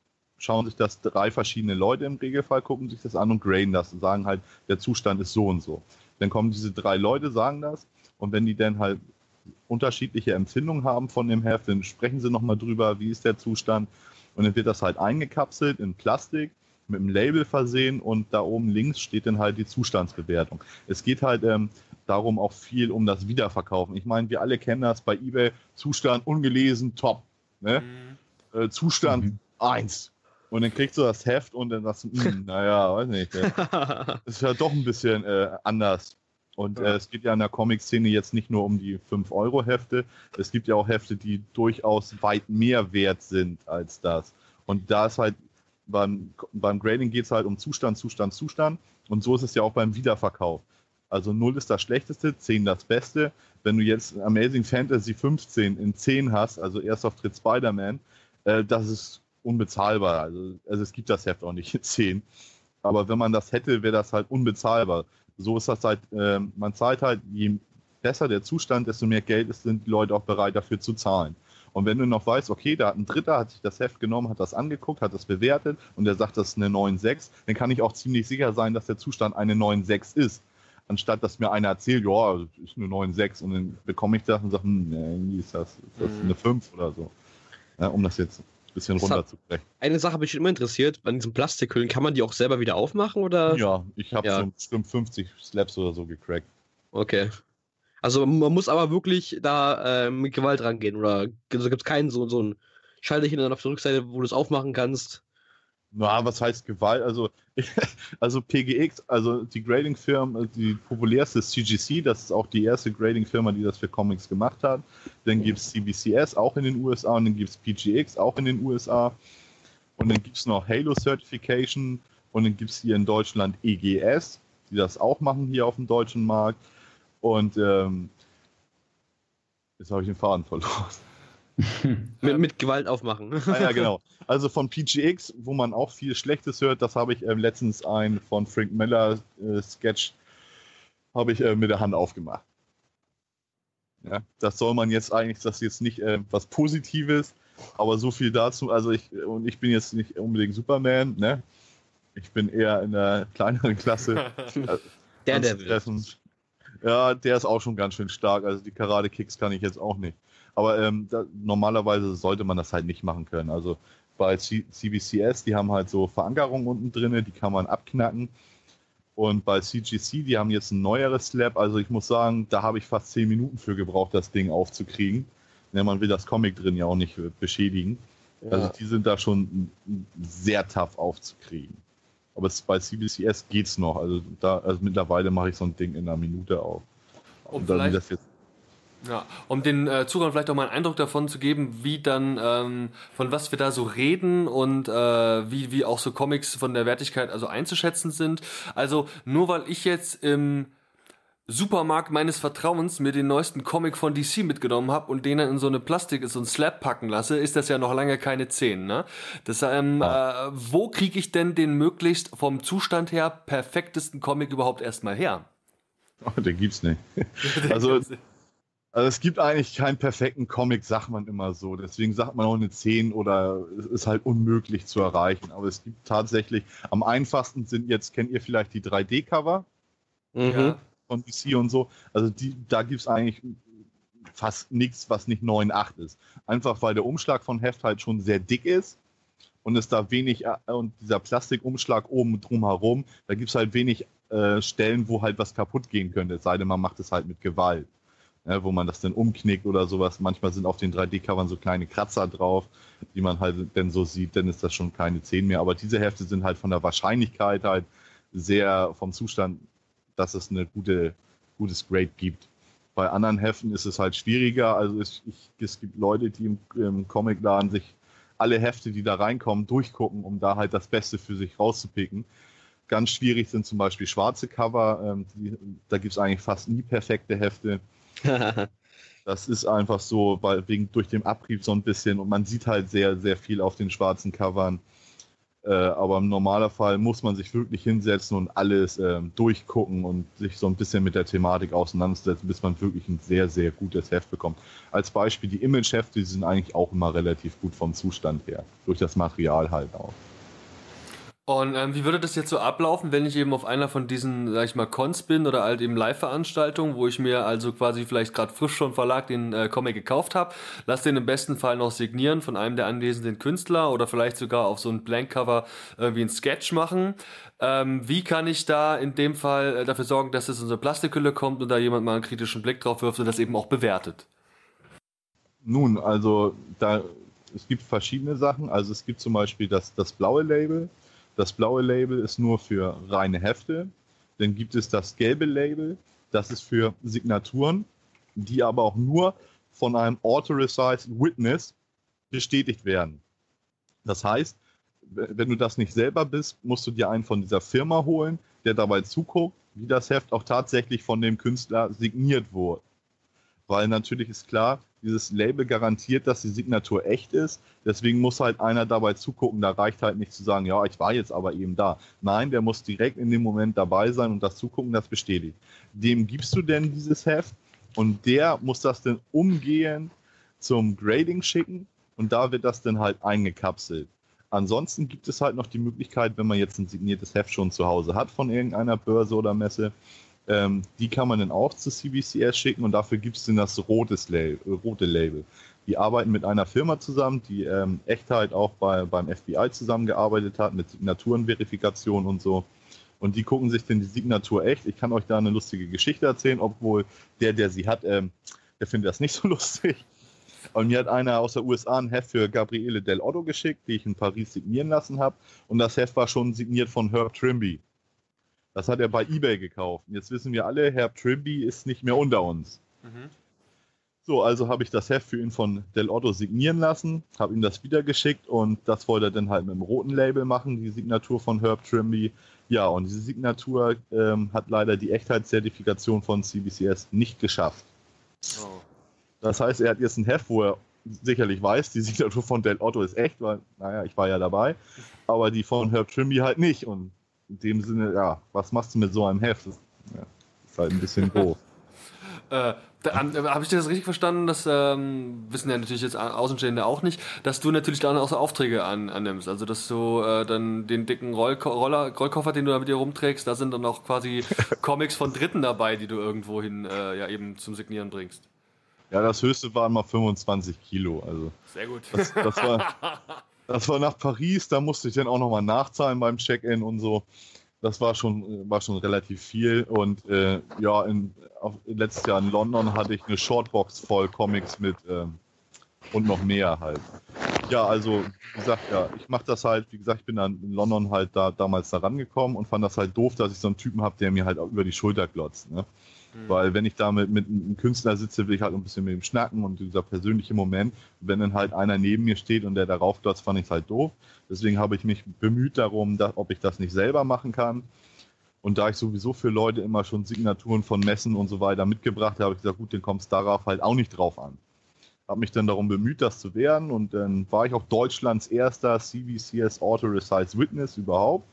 schauen sich das drei verschiedene Leute im Regelfall, gucken sich das an und graden das und sagen halt, der Zustand ist so und so. Dann kommen diese drei Leute, sagen das, und wenn die dann halt unterschiedliche Empfindungen haben von dem Heft, dann sprechen sie nochmal drüber, wie ist der Zustand, und dann wird das halt eingekapselt in Plastik, mit einem Label versehen, und da oben links steht dann halt die Zustandsbewertung. Es geht halt ähm, darum auch viel um das Wiederverkaufen. Ich meine, wir alle kennen das bei eBay, Zustand ungelesen, top. Ne? Mhm. Äh, Zustand mhm. eins. Und dann kriegst du das Heft und dann sagst du, mh, naja, weiß nicht. Das ist ja doch ein bisschen äh, anders. Und äh, es geht ja in der Comic-Szene jetzt nicht nur um die fünf Euro Hefte, es gibt ja auch Hefte, die durchaus weit mehr wert sind als das. Und da ist halt, beim, beim Grading geht es halt um Zustand, Zustand, Zustand. Und so ist es ja auch beim Wiederverkauf. Also null ist das Schlechteste, zehn das Beste. Wenn du jetzt Amazing Fantasy fünfzehn in zehn hast, also Erstauftritt Spider-Man, äh, das ist unbezahlbar. Also, also es gibt das Heft auch nicht in zehn. Aber wenn man das hätte, wäre das halt unbezahlbar. So ist das halt, äh, man zahlt halt, je besser der Zustand, desto mehr Geld ist, sind die Leute auch bereit dafür zu zahlen. Und wenn du noch weißt, okay, da hat ein Dritter, hat sich das Heft genommen, hat das angeguckt, hat das bewertet und der sagt, das ist eine neun Komma sechs, dann kann ich auch ziemlich sicher sein, dass der Zustand eine neun Komma sechs ist. Anstatt dass mir einer erzählt, ja, das ist eine neun Komma sechs, und dann bekomme ich das und sage, hm, nee, ist das, ist das eine fünf oder so. Ja, um das jetzt ein bisschen runterzubrechen. Eine Sache hat mich schon immer interessiert, an diesen Plastikhüllen, kann man die auch selber wieder aufmachen, oder? Ja, ich habe Ja. schon bestimmt fünfzig Slaps oder so gecrackt. Okay. Also man muss aber wirklich da äh, mit Gewalt rangehen, oder also gibt es keinen so, so ein Schalterchen dann auf der Rückseite, wo du es aufmachen kannst? Na, was heißt Gewalt? Also, also P G X, also die Grading-Firma, die populärste ist C G C, das ist auch die erste Grading-Firma, die das für Comics gemacht hat. Dann gibt es C B C S, auch in den U S A, und dann gibt es P G X, auch in den U S A. Und dann gibt es noch Halo Certification, und dann gibt es hier in Deutschland E G S, die das auch machen hier auf dem deutschen Markt. Und ähm, jetzt habe ich den Faden verloren. mit, mit Gewalt aufmachen. Ah, ja, genau. Also von P G X, wo man auch viel Schlechtes hört, das habe ich ähm, letztens ein von Frank Miller äh, Sketch habe ich äh, mit der Hand aufgemacht. Ja, das soll man jetzt eigentlich, das ist jetzt nicht äh, was Positives, aber so viel dazu. Also ich, und ich bin jetzt nicht unbedingt Superman, ne? Ich bin eher in der kleineren Klasse. Der Devil. Ja, der ist auch schon ganz schön stark. Also die Karate-Kicks kann ich jetzt auch nicht. Aber ähm, da, normalerweise sollte man das halt nicht machen können. Also bei C B C S, die haben halt so Verankerungen unten drin, die kann man abknacken. Und bei C G C, die haben jetzt ein neueres Slab. Also ich muss sagen, da habe ich fast zehn Minuten für gebraucht, das Ding aufzukriegen. Ja, man will das Comic drin ja auch nicht beschädigen. Ja. Also die sind da schon sehr tough aufzukriegen. Aber es, bei C B C S geht's noch. Also, da, also mittlerweile mache ich so ein Ding in einer Minute auf. Um, Und dann das jetzt ja, um den äh, Zuhörern vielleicht auch mal einen Eindruck davon zu geben, wie dann, ähm, von was wir da so reden und äh, wie, wie auch so Comics von der Wertigkeit also einzuschätzen sind. Also nur weil ich jetzt im Supermarkt meines Vertrauens mir den neuesten Comic von D C mitgenommen habe und den dann in so eine Plastik, so ein Slab packen lasse, ist das ja noch lange keine zehn, ne? Das, ähm, ja. äh, wo kriege ich denn den möglichst vom Zustand her perfektesten Comic überhaupt erstmal her? Oh, den gibt's nicht. also, also es gibt eigentlich keinen perfekten Comic, sagt man immer so. Deswegen sagt man auch eine zehn oder es ist halt unmöglich zu erreichen. Aber es gibt tatsächlich, am einfachsten sind jetzt, kennt ihr vielleicht die drei D-Cover? Mhm. Ja. Von D C und so, also die, da gibt es eigentlich fast nichts, was nicht neun Komma acht ist. Einfach weil der Umschlag von Heft halt schon sehr dick ist und es da wenig, und dieser Plastikumschlag oben drumherum, da gibt es halt wenig äh, Stellen, wo halt was kaputt gehen könnte, es sei denn, man macht es halt mit Gewalt, ja, wo man das dann umknickt oder sowas. Manchmal sind auf den drei D-Covern so kleine Kratzer drauf, die man halt dann so sieht, dann ist das schon keine zehn mehr. Aber diese Hefte sind halt von der Wahrscheinlichkeit halt sehr vom Zustand, dass es eine gute, gutes Grade gibt. Bei anderen Heften ist es halt schwieriger. Also es, ich, es gibt Leute, die im, im Comicladen sich alle Hefte, die da reinkommen, durchgucken, um da halt das Beste für sich rauszupicken. Ganz schwierig sind zum Beispiel schwarze Cover. Ähm, die, da gibt es eigentlich fast nie perfekte Hefte. Das ist einfach so, weil wegen durch den Abrieb so ein bisschen, und man sieht halt sehr, sehr viel auf den schwarzen Covern. Äh, aber im normalen Fall muss man sich wirklich hinsetzen und alles äh, durchgucken und sich so ein bisschen mit der Thematik auseinandersetzen, bis man wirklich ein sehr, sehr gutes Heft bekommt. Als Beispiel die Image-Hefte, die sind eigentlich auch immer relativ gut vom Zustand her, durch das Material halt auch. Und ähm, wie würde das jetzt so ablaufen, wenn ich eben auf einer von diesen, sag ich mal, Cons bin oder halt eben Live-Veranstaltungen, wo ich mir also quasi vielleicht gerade frisch schon Verlag den äh, Comic gekauft habe, lass den im besten Fall noch signieren von einem der anwesenden Künstler oder vielleicht sogar auf so ein Blank-Cover irgendwie ein Sketch machen. Ähm, wie kann ich da in dem Fall äh, dafür sorgen, dass es in so eine Plastikhülle kommt und da jemand mal einen kritischen Blick drauf wirft und das eben auch bewertet? Nun, also da es gibt verschiedene Sachen. Also es gibt zum Beispiel das, das blaue Label. Das blaue Label ist nur für reine Hefte. Dann gibt es das gelbe Label. Das ist für Signaturen, die aber auch nur von einem Authorized Witness bestätigt werden. Das heißt, wenn du das nicht selber bist, musst du dir einen von dieser Firma holen, der dabei zuguckt, wie das Heft auch tatsächlich von dem Künstler signiert wurde. Weil natürlich ist klar, dieses Label garantiert, dass die Signatur echt ist. Deswegen muss halt einer dabei zugucken. Da reicht halt nicht zu sagen, ja, ich war jetzt aber eben da. Nein, der muss direkt in dem Moment dabei sein und das Zugucken, das bestätigt. Dem gibst du denn dieses Heft und der muss das dann umgehend zum Grading schicken und da wird das dann halt eingekapselt. Ansonsten gibt es halt noch die Möglichkeit, wenn man jetzt ein signiertes Heft schon zu Hause hat von irgendeiner Börse oder Messe, Ähm, die kann man dann auch zu C B C S schicken und dafür gibt es dann das rotes Label, äh, rote Label. Die arbeiten mit einer Firma zusammen, die ähm, Echtheit auch bei, beim F B I zusammengearbeitet hat, mit Signaturenverifikation und so. Und die gucken sich dann die Signatur echt. Ich kann euch da eine lustige Geschichte erzählen, obwohl der, der sie hat, ähm, der findet das nicht so lustig. Und mir hat einer aus der U S A ein Heft für Gabriele Del Otto geschickt, die ich in Paris signieren lassen habe. Und das Heft war schon signiert von Herb Trimby. Das hat er bei eBay gekauft. Und jetzt wissen wir alle, Herb Trimby ist nicht mehr unter uns. Mhm. So, also habe ich das Heft für ihn von Del Otto signieren lassen, habe ihm das wieder geschickt und das wollte er dann halt mit dem roten Label machen, die Signatur von Herb Trimby. Ja, und diese Signatur ähm, hat leider die Echtheitszertifikation von C B C S nicht geschafft. Oh. Das heißt, er hat jetzt ein Heft, wo er sicherlich weiß, die Signatur von Del Otto ist echt, weil, naja, ich war ja dabei, aber die von Herb Trimby halt nicht. Und in dem Sinne, ja, was machst du mit so einem Heft? Das ja, ist halt ein bisschen doof. äh, Habe ich das richtig verstanden? Das ähm, wissen ja natürlich jetzt Außenstehende auch nicht, dass du natürlich dann auch so Aufträge an, annimmst. Also, dass du äh, dann den dicken Rollko- Roller, Rollkoffer, den du da mit dir rumträgst, da sind dann auch quasi Comics von Dritten dabei, die du irgendwohin äh, ja eben zum Signieren bringst. Ja, das höchste waren mal fünfundzwanzig Kilo. Also sehr gut. Das, das, war, das war nach Paris, da musste ich dann auch nochmal nachzahlen beim Check-in und so. Das war schon, war schon relativ viel. Und äh, ja, in, auf, letztes Jahr in London hatte ich eine Shortbox voll Comics mit ähm, und noch mehr halt. Ja, also wie gesagt, ja, ich mache das halt, wie gesagt, ich bin dann in London halt da damals da rangekommen und fand das halt doof, dass ich so einen Typen habe, der mir halt auch über die Schulter glotzt. Ne? Mhm. Weil wenn ich da mit, mit einem Künstler sitze, will ich halt ein bisschen mit ihm schnacken und dieser persönliche Moment, wenn dann halt einer neben mir steht und der darauf glotzt, fand ich es halt doof. Deswegen habe ich mich bemüht darum, dass, ob ich das nicht selber machen kann. Und da ich sowieso für Leute immer schon Signaturen von Messen und so weiter mitgebracht habe, habe ich gesagt, gut, dann kommt es darauf halt auch nicht drauf an. Habe mich dann darum bemüht, das zu werden und dann war ich auch Deutschlands erster C B C S Authorized Witness überhaupt.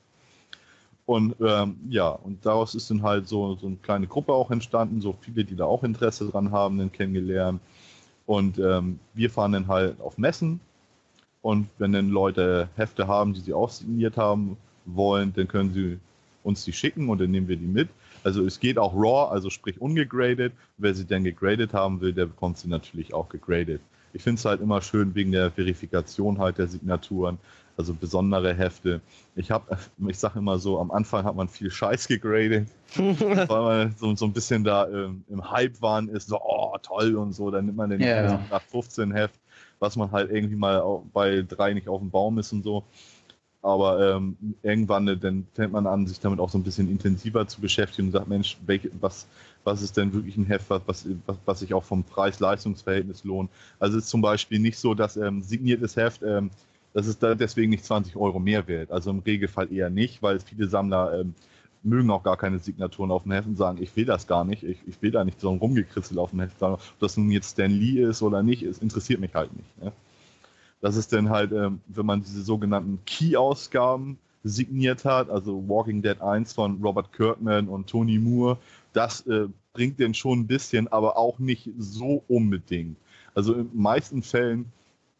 Und ähm, ja, und daraus ist dann halt so, so eine kleine Gruppe auch entstanden, so viele, die da auch Interesse dran haben, dann kennengelernt. Und ähm, wir fahren dann halt auf Messen und wenn dann Leute Hefte haben, die sie auch signiert haben wollen, dann können sie uns die schicken und dann nehmen wir die mit. Also es geht auch raw, also sprich ungegradet. Wer sie denn gegradet haben will, der bekommt sie natürlich auch gegradet. Ich finde es halt immer schön wegen der Verifikation halt der Signaturen, also besondere Hefte. Ich habe, ich sage immer so, am Anfang hat man viel Scheiß gegradet, weil man so, so ein bisschen da ähm, im Hype waren ist, so oh toll und so, dann nimmt man den yeah. acht fünfzehn Heft, was man halt irgendwie mal bei drei nicht auf dem Baum ist und so. Aber ähm, irgendwann, dann fängt man an, sich damit auch so ein bisschen intensiver zu beschäftigen und sagt, Mensch, welche, was, was ist denn wirklich ein Heft, was, was, was sich auch vom Preis-Leistungs-Verhältnis lohnt. Also es ist zum Beispiel nicht so, dass ähm, signiertes Heft, ähm, das ist da deswegen nicht zwanzig Euro mehr wert. Also im Regelfall eher nicht, weil viele Sammler ähm, mögen auch gar keine Signaturen auf dem Heft und sagen, ich will das gar nicht, ich, ich will da nicht so ein Rumgekritzel auf dem Heft, ob das nun jetzt Stan Lee ist oder nicht, es interessiert mich halt nicht. Ne? Das ist dann halt, ähm, wenn man diese sogenannten Key-Ausgaben signiert hat, also Walking Dead eins von Robert Kirkman und Tony Moore, das äh, bringt den schon ein bisschen, aber auch nicht so unbedingt. Also in den meisten Fällen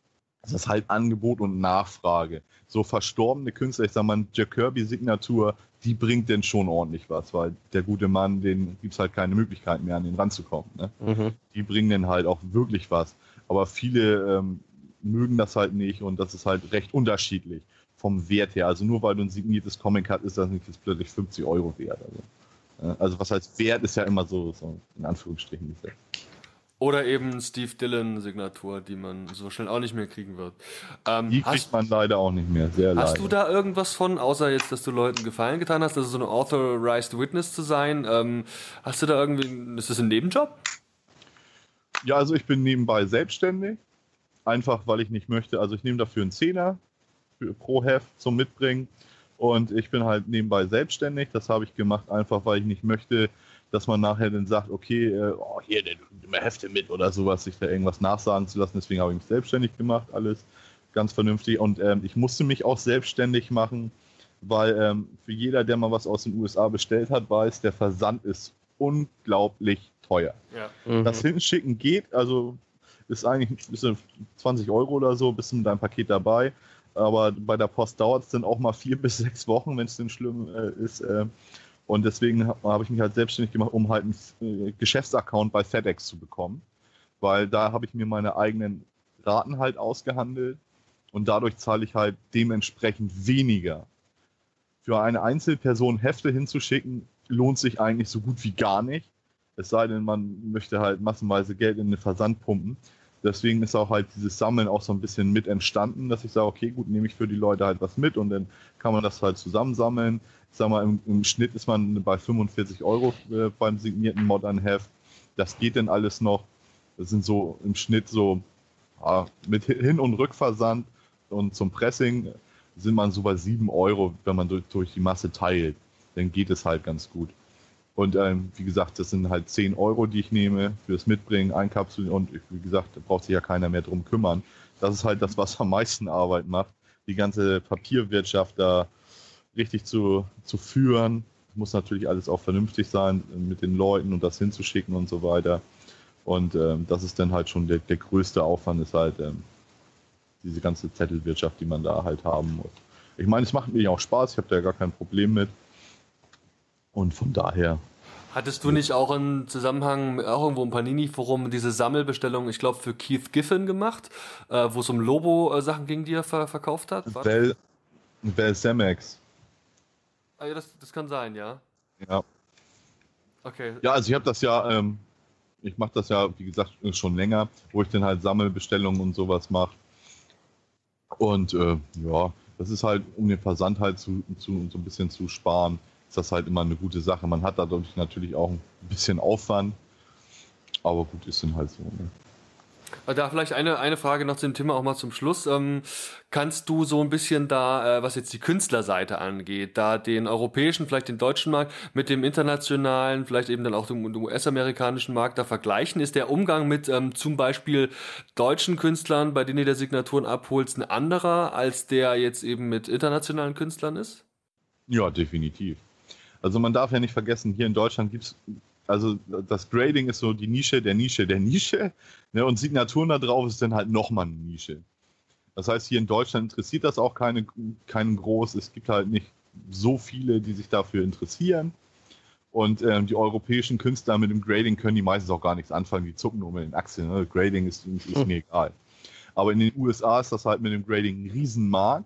Das ist halt Angebot und Nachfrage. So verstorbene Künstler, ich sag mal, Jack Kirby-Signatur, die bringt denn schon ordentlich was, weil der gute Mann, den gibt es halt keine Möglichkeit mehr, an den ranzukommen. Ne? Mhm. Die bringen dann halt auch wirklich was. Aber viele ähm, mögen das halt nicht und das ist halt recht unterschiedlich vom Wert her. Also nur weil du ein signiertes Comic hast, ist das nicht jetzt plötzlich fünfzig Euro wert. Also, äh, also was heißt Wert, ist ja immer so, so in Anführungsstrichen gesetzt. Oder eben Steve Dillon-Signatur, die man so schnell auch nicht mehr kriegen wird. Ähm, die kriegt man leider auch nicht mehr, sehr Hast leider. du da irgendwas von, außer jetzt, dass du Leuten Gefallen getan hast, also so eine Authorized Witness zu sein? Ähm, hast du da irgendwie, ist das ein Nebenjob? Ja, also ich bin nebenbei selbstständig, einfach weil ich nicht möchte, also ich nehme dafür einen Zehner für, pro Heft zum Mitbringen und ich bin halt nebenbei selbstständig, das habe ich gemacht einfach, weil ich nicht möchte, dass man nachher dann sagt, okay, äh, oh, hier, nimm mal Hefte mit oder sowas, sich da irgendwas nachsagen zu lassen. Deswegen habe ich mich selbstständig gemacht, alles ganz vernünftig. Und ähm, ich musste mich auch selbstständig machen, weil ähm, für jeder, der mal was aus den U S A bestellt hat, weiß, der Versand ist unglaublich teuer. Ja. Mhm. Das Hinschicken geht, also ist eigentlich ist zwanzig Euro oder so, bist du mit deinem Paket dabei. Aber bei der Post dauert es dann auch mal vier bis sechs Wochen, wenn es denn schlimm äh, ist. Äh, Und deswegen habe hab ich mich halt selbstständig gemacht, um halt einen äh, Geschäftsaccount bei FedEx zu bekommen. Weil da habe ich mir meine eigenen Raten halt ausgehandelt und dadurch zahle ich halt dementsprechend weniger. Für eine Einzelperson Hefte hinzuschicken, lohnt sich eigentlich so gut wie gar nicht. Es sei denn, man möchte halt massenweise Geld in den Versand pumpen. Deswegen ist auch halt dieses Sammeln auch so ein bisschen mit entstanden, dass ich sage, okay, gut, nehme ich für die Leute halt was mit und dann kann man das halt zusammensammeln. Ich sag mal, im, im Schnitt ist man bei fünfundvierzig Euro äh, beim signierten Modern Heft. Das geht denn alles noch. Das sind so im Schnitt so ja, mit Hin- und Rückversand und zum Pressing sind man so bei sieben Euro, wenn man durch, durch die Masse teilt. Dann geht es halt ganz gut. Und ähm, wie gesagt, das sind halt zehn Euro, die ich nehme fürs Mitbringen, Einkapseln und wie gesagt, da braucht sich ja keiner mehr drum kümmern. Das ist halt das, was am meisten Arbeit macht, die ganze Papierwirtschaft da richtig zu, zu führen. Muss natürlich alles auch vernünftig sein mit den Leuten und das hinzuschicken und so weiter. Und ähm, das ist dann halt schon der, der größte Aufwand, ist halt ähm, diese ganze Zettelwirtschaft, die man da halt haben muss. Ich meine, es macht mir auch Spaß, ich habe da gar kein Problem mit. Und von daher. Hattest du nicht auch im Zusammenhang, auch irgendwo im Panini-Forum, diese Sammelbestellung, ich glaube, für Keith Giffen gemacht, äh, wo es um Lobo-Sachen ging, die er ver verkauft hat? Vel, Vel Semex. Ah, ja, das, das kann sein, ja. Ja. Okay. Ja, also ich habe das ja, ähm, ich mache das ja, wie gesagt, schon länger, wo ich dann halt Sammelbestellungen und sowas mache. Und äh, ja, das ist halt, um den Versand halt zu, zu, so ein bisschen zu sparen, ist das halt immer eine gute Sache. Man hat dadurch natürlich auch ein bisschen Aufwand, aber gut, ist dann halt so. Ne? Da vielleicht eine, eine Frage noch zu dem Thema auch mal zum Schluss. Ähm, kannst du so ein bisschen da, äh, was jetzt die Künstlerseite angeht, da den europäischen, vielleicht den deutschen Markt mit dem internationalen, vielleicht eben dann auch dem, dem U S-amerikanischen Markt da vergleichen? Ist der Umgang mit ähm, zum Beispiel deutschen Künstlern, bei denen ihr der Signaturen abholst, ein anderer, als der jetzt eben mit internationalen Künstlern ist? Ja, definitiv. Also man darf ja nicht vergessen, hier in Deutschland gibt es, also das Grading ist so die Nische der Nische der Nische, ne, und Signaturen da drauf ist dann halt nochmal eine Nische. Das heißt, hier in Deutschland interessiert das auch keine, keinen groß. Es gibt halt nicht so viele, die sich dafür interessieren. Und ähm, die europäischen Künstler mit dem Grading können die meistens auch gar nichts anfangen. Die zucken nur mit den Achseln. Ne? Grading ist, ist hm. mir egal. Aber in den U S A ist das halt mit dem Grading ein Riesenmarkt.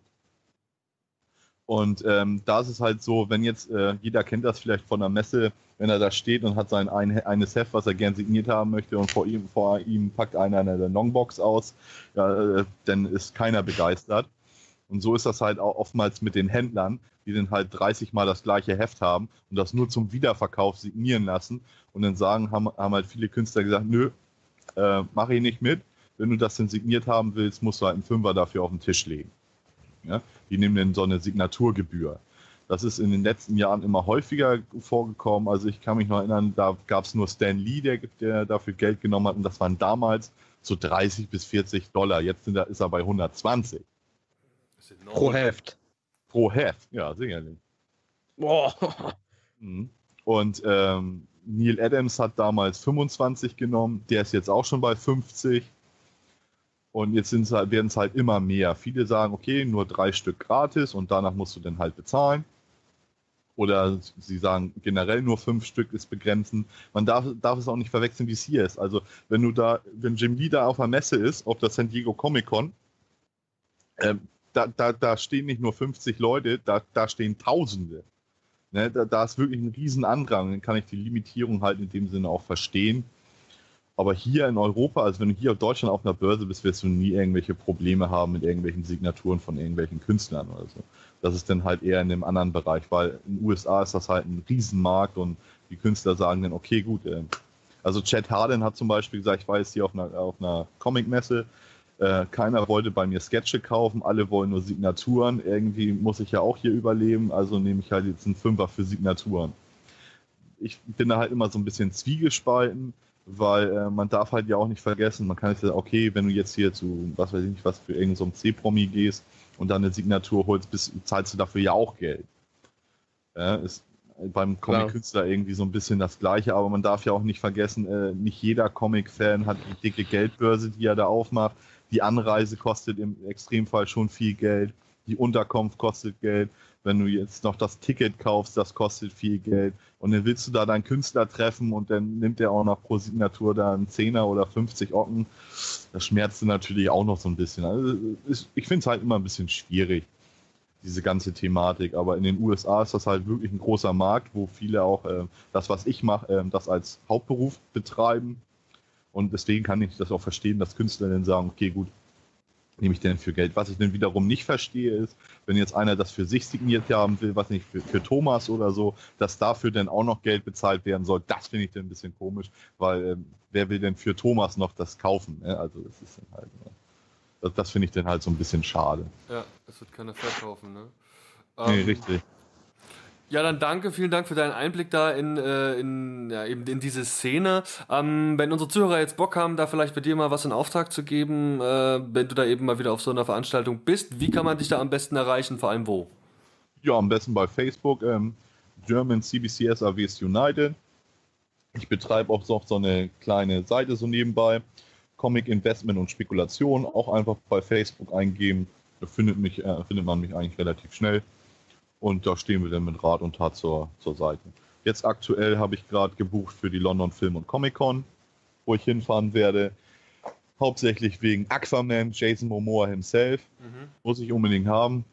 Und ähm, da ist es halt so, wenn jetzt, äh, jeder kennt das vielleicht von der Messe, wenn er da steht und hat sein ein, eines Heft, was er gern signiert haben möchte und vor ihm, vor ihm packt einer eine Longbox aus, ja, äh, dann ist keiner begeistert. Und so ist das halt auch oftmals mit den Händlern, die dann halt dreißig Mal das gleiche Heft haben und das nur zum Wiederverkauf signieren lassen. Und dann sagen, haben, haben halt viele Künstler gesagt, nö, äh, mach ich nicht mit. Wenn du das denn signiert haben willst, musst du halt einen Fünfer dafür auf den Tisch legen. Ja? Die nehmen dann so eine Signaturgebühr. Das ist in den letzten Jahren immer häufiger vorgekommen. Also ich kann mich noch erinnern, da gab es nur Stan Lee, der, der dafür Geld genommen hat. Und das waren damals so dreißig bis vierzig Dollar. Jetzt sind, ist er bei hundertzwanzig. Pro Heft. Pro Heft, ja, sicherlich. Boah. Und ähm, Neil Adams hat damals fünfundzwanzig genommen. Der ist jetzt auch schon bei fünfzig. Und jetzt halt, werden es halt immer mehr. Viele sagen, okay, nur drei Stück gratis und danach musst du dann halt bezahlen. Oder sie sagen generell nur fünf Stück ist begrenzen. Man darf, darf es auch nicht verwechseln, wie es hier ist. Also wenn du da, wenn Jim Lee da auf der Messe ist, auf der San Diego Comic Con, ähm, da, da, da stehen nicht nur fünfzig Leute, da, da stehen Tausende. Ne, da, da ist wirklich ein riesen Andrang. Dann kann ich die Limitierung halt in dem Sinne auch verstehen. Aber hier in Europa, also wenn du hier auf Deutschland auf einer Börse bist, wirst du nie irgendwelche Probleme haben mit irgendwelchen Signaturen von irgendwelchen Künstlern oder so. Das ist dann halt eher in einem anderen Bereich, weil in den U S A ist das halt ein Riesenmarkt und die Künstler sagen dann, okay, gut. Äh, also Chad Harden hat zum Beispiel gesagt, ich war jetzt hier auf einer, auf einer Comic-Messe, äh, keiner wollte bei mir Sketche kaufen, alle wollen nur Signaturen, irgendwie muss ich ja auch hier überleben, also nehme ich halt jetzt einen Fünfer für Signaturen. Ich bin da halt immer so ein bisschen zwiegespalten, weil äh, man darf halt ja auch nicht vergessen, man kann jetzt sagen, okay, wenn du jetzt hier zu, was weiß ich nicht, was für irgendein so C-Promi gehst und dann eine Signatur holst, bist, zahlst du dafür ja auch Geld. Ja, ist beim Comic-Künstler irgendwie so ein bisschen das Gleiche, aber man darf ja auch nicht vergessen, äh, nicht jeder Comic-Fan hat die dicke Geldbörse, die er da aufmacht. Die Anreise kostet im Extremfall schon viel Geld, die Unterkunft kostet Geld. Wenn du jetzt noch das Ticket kaufst, das kostet viel Geld. Und dann willst du da deinen Künstler treffen und dann nimmt der auch noch pro Signatur da einen Zehner oder fünfzig Ocken. Das schmerzt natürlich auch noch so ein bisschen. Also ich finde es halt immer ein bisschen schwierig, diese ganze Thematik. Aber in den U S A ist das halt wirklich ein großer Markt, wo viele auch äh, das, was ich mache, äh, das als Hauptberuf betreiben. Und deswegen kann ich das auch verstehen, dass Künstler dann sagen, okay, gut, nehme ich denn für Geld? Was ich dann wiederum nicht verstehe ist, wenn jetzt einer das für sich signiert haben will, was nicht, für, für Thomas oder so, dass dafür dann auch noch Geld bezahlt werden soll, das finde ich dann ein bisschen komisch, weil ähm, wer will denn für Thomas noch das kaufen? Ne? Also das ist dann halt, ne? das, das finde ich dann halt so ein bisschen schade. Ja, das wird keiner verkaufen, ne? Nee, ähm, richtig. Ja, dann danke, vielen Dank für deinen Einblick da in, äh, in, ja, eben in diese Szene. Ähm, wenn unsere Zuhörer jetzt Bock haben, da vielleicht bei dir mal was in Auftrag zu geben, äh, wenn du da eben mal wieder auf so einer Veranstaltung bist, wie kann man dich da am besten erreichen, vor allem wo? Ja, am besten bei Facebook, ähm, German C B C S A Ws United. Ich betreibe auch so, so eine kleine Seite so nebenbei, Comic Investment und Spekulation, auch einfach bei Facebook eingeben, da findet, mich, äh, findet man mich eigentlich relativ schnell. Und da stehen wir dann mit Rat und Tat zur, zur Seite. Jetzt aktuell habe ich gerade gebucht für die London Film und Comic Con, wo ich hinfahren werde. Hauptsächlich wegen Aquaman, Jason Momoa himself. Mhm. Muss ich unbedingt haben.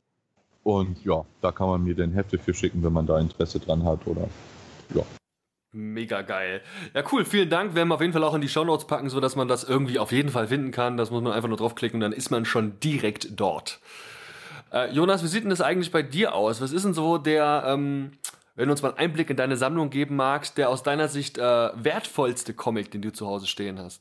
Und ja, da kann man mir den Hefte für schicken, wenn man da Interesse dran hat. Oder ja. Mega geil. Ja, cool, vielen Dank. Werden wir auf jeden Fall auch in die Shownotes packen, sodass man das irgendwie auf jeden Fall finden kann. Das muss man einfach nur draufklicken und dann ist man schon direkt dort. Äh, Jonas, wie sieht denn das eigentlich bei dir aus? Was ist denn so der, ähm, wenn du uns mal einen Einblick in deine Sammlung geben magst, der aus deiner Sicht äh, wertvollste Comic, den du zu Hause stehen hast?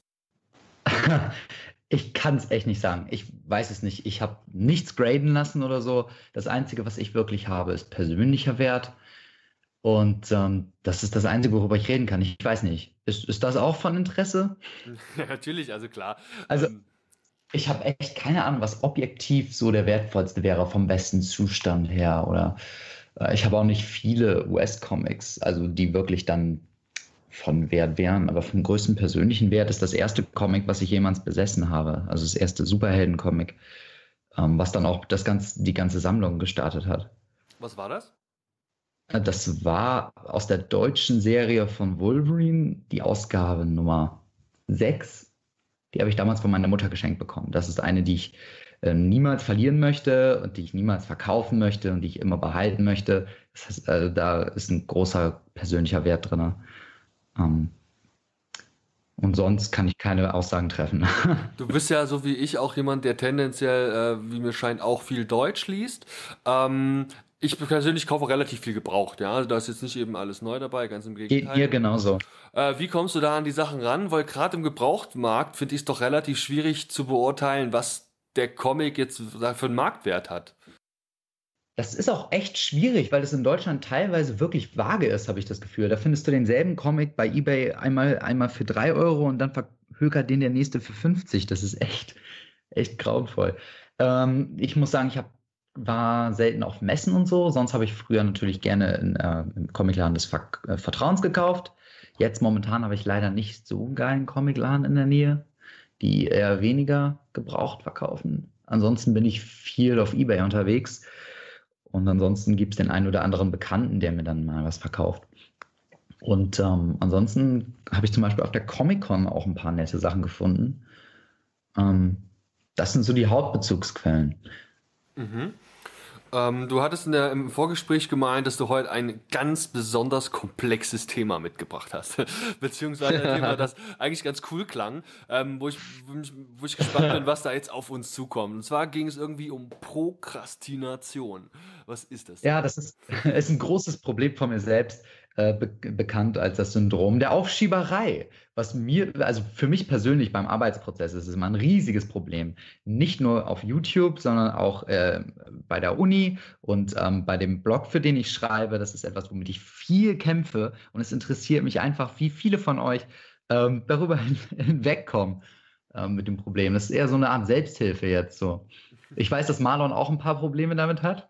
Ich kann es echt nicht sagen. Ich weiß es nicht. Ich habe nichts graden lassen oder so. Das Einzige, was ich wirklich habe, ist persönlicher Wert. Und ähm, das ist das Einzige, worüber ich reden kann. Ich weiß nicht. Ist, ist das auch von Interesse? Ja, natürlich, also klar. Also ähm, ich habe echt keine Ahnung, was objektiv so der wertvollste wäre vom besten Zustand her. Oder äh, ich habe auch nicht viele U S-Comics, also die wirklich dann von Wert wären. Aber vom größten persönlichen Wert ist das erste Comic, was ich jemals besessen habe. Also das erste Superhelden-Comic, ähm, was dann auch das ganze, die ganze Sammlung gestartet hat. Was war das? Das war aus der deutschen Serie von Wolverine die Ausgabe Nummer sechs. Die habe ich damals von meiner Mutter geschenkt bekommen. Das ist eine, die ich äh, niemals verlieren möchte und die ich niemals verkaufen möchte und die ich immer behalten möchte. Das heißt, also da ist ein großer persönlicher Wert drin. Ähm, und sonst kann ich keine Aussagen treffen. Du bist ja so wie ich auch jemand, der tendenziell, äh, wie mir scheint, auch viel Deutsch liest. Ähm, Ich persönlich kaufe relativ viel gebraucht, ja. Also da ist jetzt nicht eben alles neu dabei, ganz im Gegenteil. Geht mir genauso. Äh, wie kommst du da an die Sachen ran? Weil gerade im Gebrauchtmarkt finde ich es doch relativ schwierig zu beurteilen, was der Comic jetzt für einen Marktwert hat. Das ist auch echt schwierig, weil es in Deutschland teilweise wirklich vage ist, habe ich das Gefühl. Da findest du denselben Comic bei eBay einmal, einmal für drei Euro und dann verhökert den der nächste für fünfzig. Das ist echt, echt grauenvoll. Ähm, ich muss sagen, ich habe war selten auf Messen und so. Sonst habe ich früher natürlich gerne in, äh, im Comicladen des Ver äh, Vertrauens gekauft. Jetzt momentan habe ich leider nicht so einen geilen Comicladen in der Nähe. die eher weniger gebraucht verkaufen. Ansonsten bin ich viel auf eBay unterwegs und ansonsten gibt es den einen oder anderen Bekannten, der mir dann mal was verkauft. Und ähm, ansonsten habe ich zum Beispiel auf der Comic-Con auch ein paar nette Sachen gefunden. Ähm, das sind so die Hauptbezugsquellen. Mhm. Ähm, du hattest in der, im Vorgespräch gemeint, dass du heute ein ganz besonders komplexes Thema mitgebracht hast. Beziehungsweise ein Thema, das eigentlich ganz cool klang, ähm, wo, ich, wo, ich, wo ich gespannt bin, was da jetzt auf uns zukommt. Und zwar ging es irgendwie um Prokrastination. Was ist das denn? Ja, das ist, ist ein großes Problem von mir selbst, äh, be bekannt als das Syndrom der Aufschieberei. Was mir, also für mich persönlich beim Arbeitsprozess ist es immer ein riesiges Problem. Nicht nur auf YouTube, sondern auch äh, bei der Uni und ähm, bei dem Blog, für den ich schreibe. Das ist etwas, womit ich viel kämpfe. Und es interessiert mich einfach, wie viele von euch ähm, darüber hinwegkommen ähm, mit dem Problem. Das ist eher so eine Art Selbsthilfe jetzt so. Ich weiß, dass Marlon auch ein paar Probleme damit hat.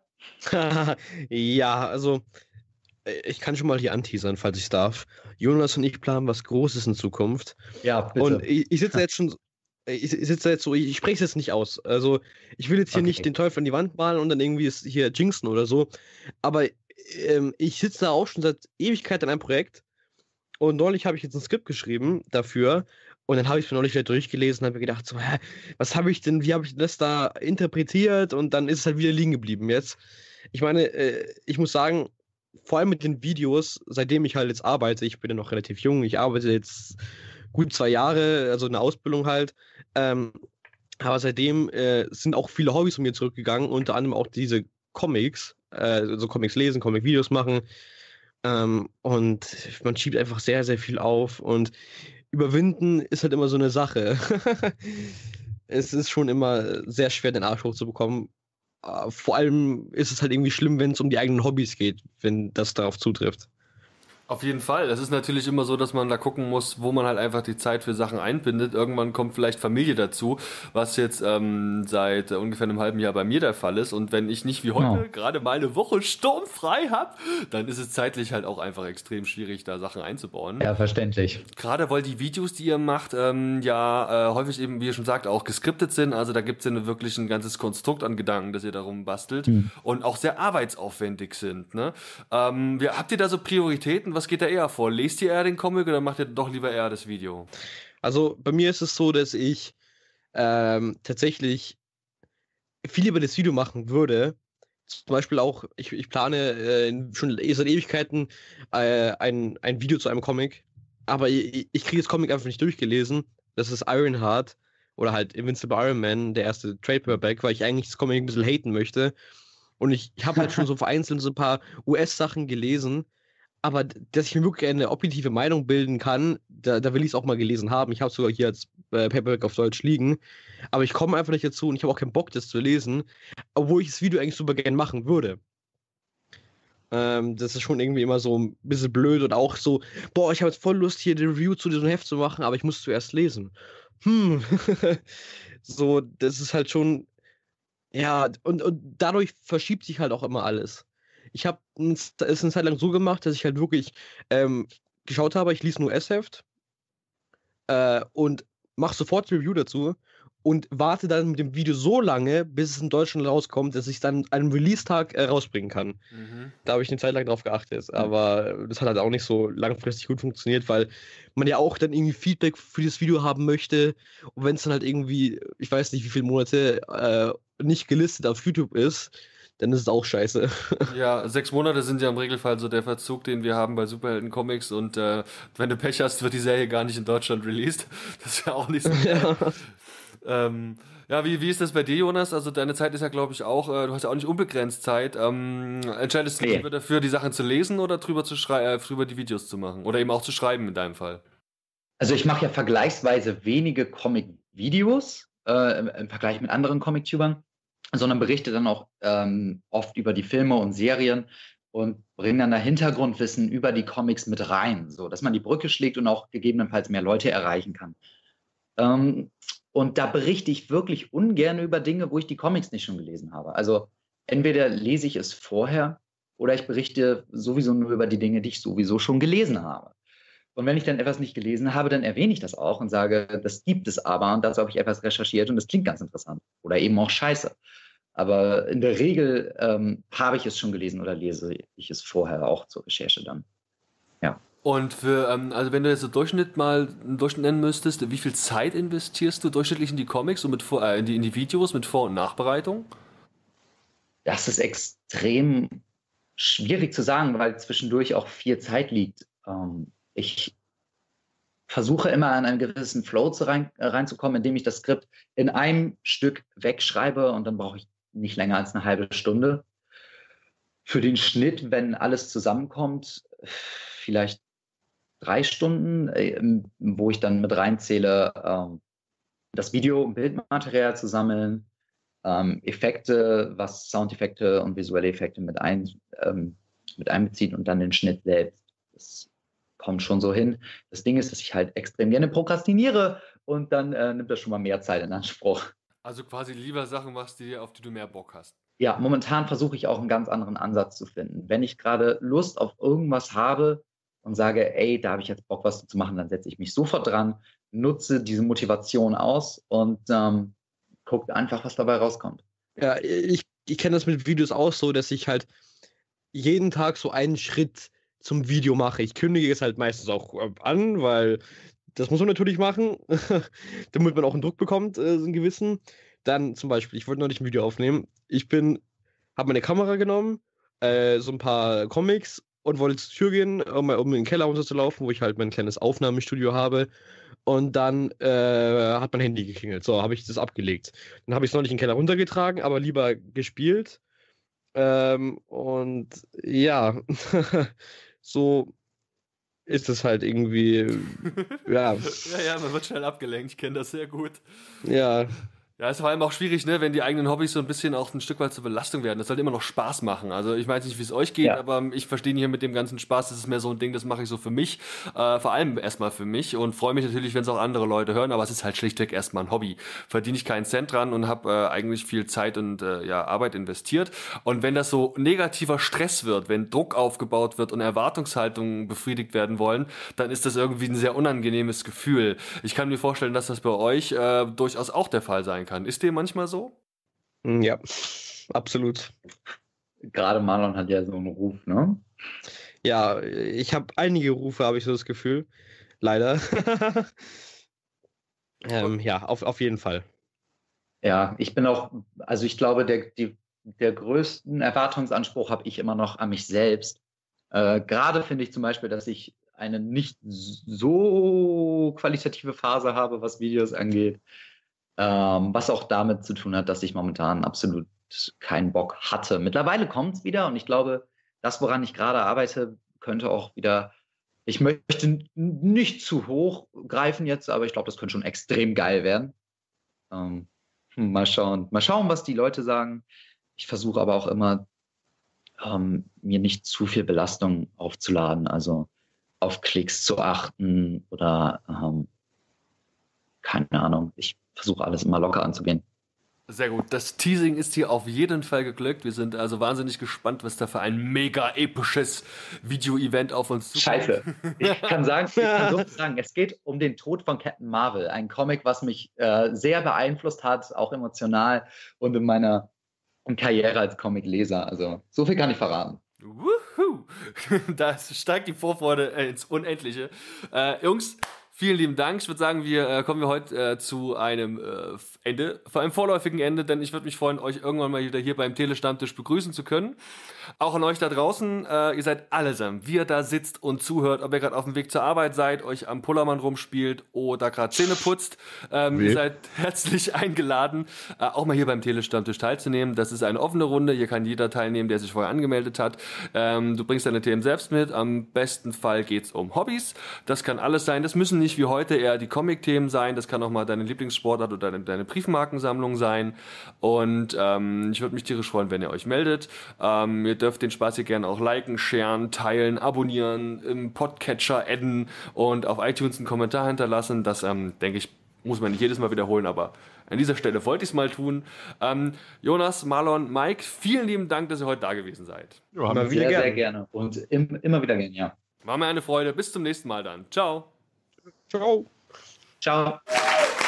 Ja, also ich kann schon mal hier anteasern, falls ich darf. Jonas und ich planen was Großes in Zukunft. Ja, bitte. Und ich, ich sitze jetzt schon, ich, ich sitze jetzt so, ich, ich spreche es jetzt nicht aus. Also ich will jetzt hier okay. nicht den Teufel an die Wand malen und dann irgendwie es hier jinxen oder so. Aber ähm, ich sitze da auch schon seit Ewigkeit an einem Projekt und neulich habe ich jetzt ein Skript geschrieben dafür. Und dann habe ich es mir neulich wieder durchgelesen und habe mir gedacht, so, hä, was habe ich denn, wie habe ich das da interpretiert? Und dann ist es halt wieder liegen geblieben jetzt. Ich meine, äh, ich muss sagen, vor allem mit den Videos, seitdem ich halt jetzt arbeite, ich bin ja noch relativ jung, ich arbeite jetzt gut zwei Jahre, also eine Ausbildung halt, ähm, aber seitdem äh, sind auch viele Hobbys von mir zurückgegangen, unter anderem auch diese Comics, äh, also Comics lesen, Comic-Videos machen, ähm, und man schiebt einfach sehr, sehr viel auf und überwinden ist halt immer so eine Sache. Es ist schon immer sehr schwer, den Arsch hochzubekommen. Vor allem ist es halt irgendwie schlimm, wenn es um die eigenen Hobbys geht, wenn das darauf zutrifft. Auf jeden Fall. Es ist natürlich immer so, dass man da gucken muss, wo man halt einfach die Zeit für Sachen einbindet. Irgendwann kommt vielleicht Familie dazu, was jetzt ähm, seit äh, ungefähr einem halben Jahr bei mir der Fall ist. Und wenn ich nicht wie heute oh. gerade mal eine Woche sturmfrei habe, dann ist es zeitlich halt auch einfach extrem schwierig, da Sachen einzubauen. Ja, verständlich. Gerade weil die Videos, die ihr macht, ähm, ja äh, häufig eben, wie ihr schon sagt, auch geskriptet sind. Also da gibt es ja wirklich ein ganzes Konstrukt an Gedanken, das ihr darum bastelt. Hm. Und auch sehr arbeitsaufwendig sind. Ne? Ähm, wie, habt ihr da so Prioritäten? Was geht da eher vor? Lest ihr eher den Comic oder macht ihr doch lieber eher das Video? Also bei mir ist es so, dass ich ähm, tatsächlich viel über das Video machen würde. Zum Beispiel auch, ich, ich plane äh, schon seit Ewigkeiten äh, ein, ein Video zu einem Comic, aber ich, ich kriege das Comic einfach nicht durchgelesen. Das ist Ironheart oder halt Invincible Iron Man, der erste Trade Paperback, weil ich eigentlich das Comic ein bisschen haten möchte. Und ich, ich habe halt schon so vereinzelt so ein paar U S-Sachen gelesen. Aber dass ich mir wirklich eine objektive Meinung bilden kann, da, da will ich es auch mal gelesen haben. Ich habe es sogar hier als äh, Paperback auf Deutsch liegen. Aber ich komme einfach nicht dazu und ich habe auch keinen Bock, das zu lesen. Obwohl ich das Video eigentlich super gerne machen würde. Ähm, das ist schon irgendwie immer so ein bisschen blöd und auch so, boah, ich habe jetzt voll Lust, hier die Review zu diesem Heft zu machen, aber ich muss zuerst lesen. Hm. So, das ist halt schon, ja, und, und dadurch verschiebt sich halt auch immer alles. Ich habe es eine Zeit lang so gemacht, dass ich halt wirklich ähm, geschaut habe, ich lese ein U S-Heft äh, und mache sofort Review dazu und warte dann mit dem Video so lange, bis es in Deutschland rauskommt, dass ich dann einen Release-Tag äh, rausbringen kann. Mhm. Da habe ich eine Zeit lang drauf geachtet, aber das hat halt auch nicht so langfristig gut funktioniert, weil man ja auch dann irgendwie Feedback für das Video haben möchte und wenn es dann halt irgendwie, ich weiß nicht wie viele Monate äh, nicht gelistet auf YouTube ist, dann ist es auch scheiße. Ja, sechs Monate sind ja im Regelfall so der Verzug, den wir haben bei Superhelden-Comics und äh, wenn du Pech hast, wird die Serie gar nicht in Deutschland released. Das ist ja auch nicht so geil. Ja, ähm, ja wie, wie ist das bei dir, Jonas? Also deine Zeit ist ja, glaube ich, auch, äh, du hast ja auch nicht unbegrenzt Zeit. Ähm, entscheidest du dich lieber dafür, die Sachen zu lesen oder drüber, zu schrei- äh, drüber die Videos zu machen? Oder eben auch zu schreiben in deinem Fall? Also ich mache ja vergleichsweise wenige Comic-Videos äh, im, im Vergleich mit anderen Comic-Tubern, sondern berichte dann auch ähm, oft über die Filme und Serien und bringe dann da Hintergrundwissen über die Comics mit rein, so dass man die Brücke schlägt und auch gegebenenfalls mehr Leute erreichen kann. Ähm, und da berichte ich wirklich ungern über Dinge, wo ich die Comics nicht schon gelesen habe. Also entweder lese ich es vorher oder ich berichte sowieso nur über die Dinge, die ich sowieso schon gelesen habe. Und wenn ich dann etwas nicht gelesen habe, dann erwähne ich das auch und sage, das gibt es aber und dazu habe ich etwas recherchiert und das klingt ganz interessant. Oder eben auch scheiße. Aber in der Regel ähm, habe ich es schon gelesen oder lese ich es vorher auch zur Recherche dann. Ja. Und für, ähm, also wenn du jetzt so Durchschnitt mal einen Durchschnitt nennen müsstest, wie viel Zeit investierst du durchschnittlich in die Comics und mit Vor äh, in, die, in die Videos mit Vor- und Nachbereitung? Das ist extrem schwierig zu sagen, weil zwischendurch auch viel Zeit liegt. Ähm, ich versuche immer an einen gewissen Flow zu rein, äh, reinzukommen, indem ich das Skript in einem Stück wegschreibe und dann brauche ich nicht länger als eine halbe Stunde. Für den Schnitt, wenn alles zusammenkommt, vielleicht drei Stunden, äh, wo ich dann mit reinzähle, ähm, das Video- und Bildmaterial zu sammeln, ähm, Effekte, was Soundeffekte und visuelle Effekte mit, ein, ähm, mit einbeziehen und dann den Schnitt selbst. Das kommt schon so hin. Das Ding ist, dass ich halt extrem gerne prokrastiniere und dann äh, nimmt das schon mal mehr Zeit in Anspruch. Also quasi lieber Sachen machst, die, auf die du mehr Bock hast. Ja, momentan versuche ich auch einen ganz anderen Ansatz zu finden. Wenn ich gerade Lust auf irgendwas habe und sage, ey, da habe ich jetzt Bock, was zu machen, dann setze ich mich sofort dran, nutze diese Motivation aus und ähm, gucke einfach, was dabei rauskommt. Ja, ich, ich kenne das mit Videos auch so, dass ich halt jeden Tag so einen Schritt zum Video mache. Ich kündige es halt meistens auch an, weil das muss man natürlich machen, damit man auch einen Druck bekommt, äh, so einen gewissen. Dann zum Beispiel, ich wollte noch nicht ein Video aufnehmen. Ich bin, habe meine Kamera genommen, äh, so ein paar Comics und wollte zur Tür gehen, um, um in den Keller runterzulaufen, wo ich halt mein kleines Aufnahmestudio habe. Und dann äh, hat mein Handy geklingelt. So, habe ich das abgelegt. Dann habe ich es noch nicht in den Keller runtergetragen, aber lieber gespielt. Ähm, und ja, so ist es halt irgendwie, ja. ja, ja, man wird schnell abgelenkt. Ich kenne das sehr gut. Ja. Ja, ist vor allem auch schwierig, ne, wenn die eigenen Hobbys so ein bisschen auch ein Stück weit zur Belastung werden. Das sollte immer noch Spaß machen. Also ich weiß nicht, wie es euch geht, ja. aber ich verstehe hier mit dem ganzen Spaß, das ist mehr so ein Ding, das mache ich so für mich. Äh, vor allem erstmal für mich und freue mich natürlich, wenn es auch andere Leute hören, aber es ist halt schlichtweg erstmal ein Hobby. Verdiene ich keinen Cent dran und habe äh, eigentlich viel Zeit und äh, ja, Arbeit investiert. Und wenn das so negativer Stress wird, wenn Druck aufgebaut wird und Erwartungshaltungen befriedigt werden wollen, dann ist das irgendwie ein sehr unangenehmes Gefühl. Ich kann mir vorstellen, dass das bei euch äh, durchaus auch der Fall sein kann. Ist dir manchmal so? Ja, absolut. Gerade Marlon hat ja so einen Ruf, ne? Ja, ich habe einige Rufe, habe ich so das Gefühl. Leider. ähm, ja, auf, auf jeden Fall. Ja, ich bin auch, also ich glaube, der, die, der größten Erwartungsanspruch habe ich immer noch an mich selbst. Äh, gerade finde ich zum Beispiel, dass ich eine nicht so qualitative Phase habe, was Videos angeht. Ähm, was auch damit zu tun hat, dass ich momentan absolut keinen Bock hatte. Mittlerweile kommt es wieder und ich glaube, das, woran ich gerade arbeite, könnte auch wieder, ich möchte nicht zu hoch greifen jetzt, aber ich glaube, das könnte schon extrem geil werden. Ähm, mal schauen, mal schauen, was die Leute sagen. Ich versuche aber auch immer, ähm, mir nicht zu viel Belastung aufzuladen, also auf Klicks zu achten oder ähm, keine Ahnung, ich versuche alles immer locker anzugehen. Sehr gut. Das Teasing ist hier auf jeden Fall geglückt. Wir sind also wahnsinnig gespannt, was da für ein mega episches Video-Event auf uns zukommt. Scheiße. Ich kann sagen, ich kann so sagen, es geht um den Tod von Captain Marvel. Ein Comic, was mich äh, sehr beeinflusst hat, auch emotional und in meiner Karriere als Comic-Leser. Also so viel kann ich verraten. Wuhu! Da steigt die Vorfreude ins Unendliche. Äh, Jungs, vielen lieben Dank. Ich würde sagen, wir äh, kommen wir heute äh, zu einem äh, Ende, vor einem vorläufigen Ende, denn ich würde mich freuen, euch irgendwann mal wieder hier beim Telestammtisch begrüßen zu können. Auch an euch da draußen, äh, ihr seid allesamt, wie ihr da sitzt und zuhört, ob ihr gerade auf dem Weg zur Arbeit seid, euch am Pullermann rumspielt oder gerade Zähne putzt. Ähm, ihr seid herzlich eingeladen, äh, auch mal hier beim Telestammtisch teilzunehmen. Das ist eine offene Runde, hier kann jeder teilnehmen, der sich vorher angemeldet hat. Ähm, du bringst deine Themen selbst mit, am besten Fall geht es um Hobbys. Das kann alles sein, das müssen nicht wie heute eher die Comic-Themen sein, das kann auch mal deine Lieblingssportart oder deine, deine Briefmarkensammlung sein. Und ähm, ich würde mich tierisch freuen, wenn ihr euch meldet. Ähm, ihr dürft den Spaß hier gerne auch liken, sharen, teilen, abonnieren, im Podcatcher adden und auf iTunes einen Kommentar hinterlassen. Das, ähm, denke ich, muss man nicht jedes Mal wiederholen, aber an dieser Stelle wollte ich es mal tun. Ähm, Jonas, Marlon, Mike, vielen lieben Dank, dass ihr heute da gewesen seid. Ja, immer wieder sehr, gerne. sehr gerne. Und im, immer wieder gerne, ja. War mir eine Freude. Bis zum nächsten Mal dann. Ciao. Ciao. Ciao.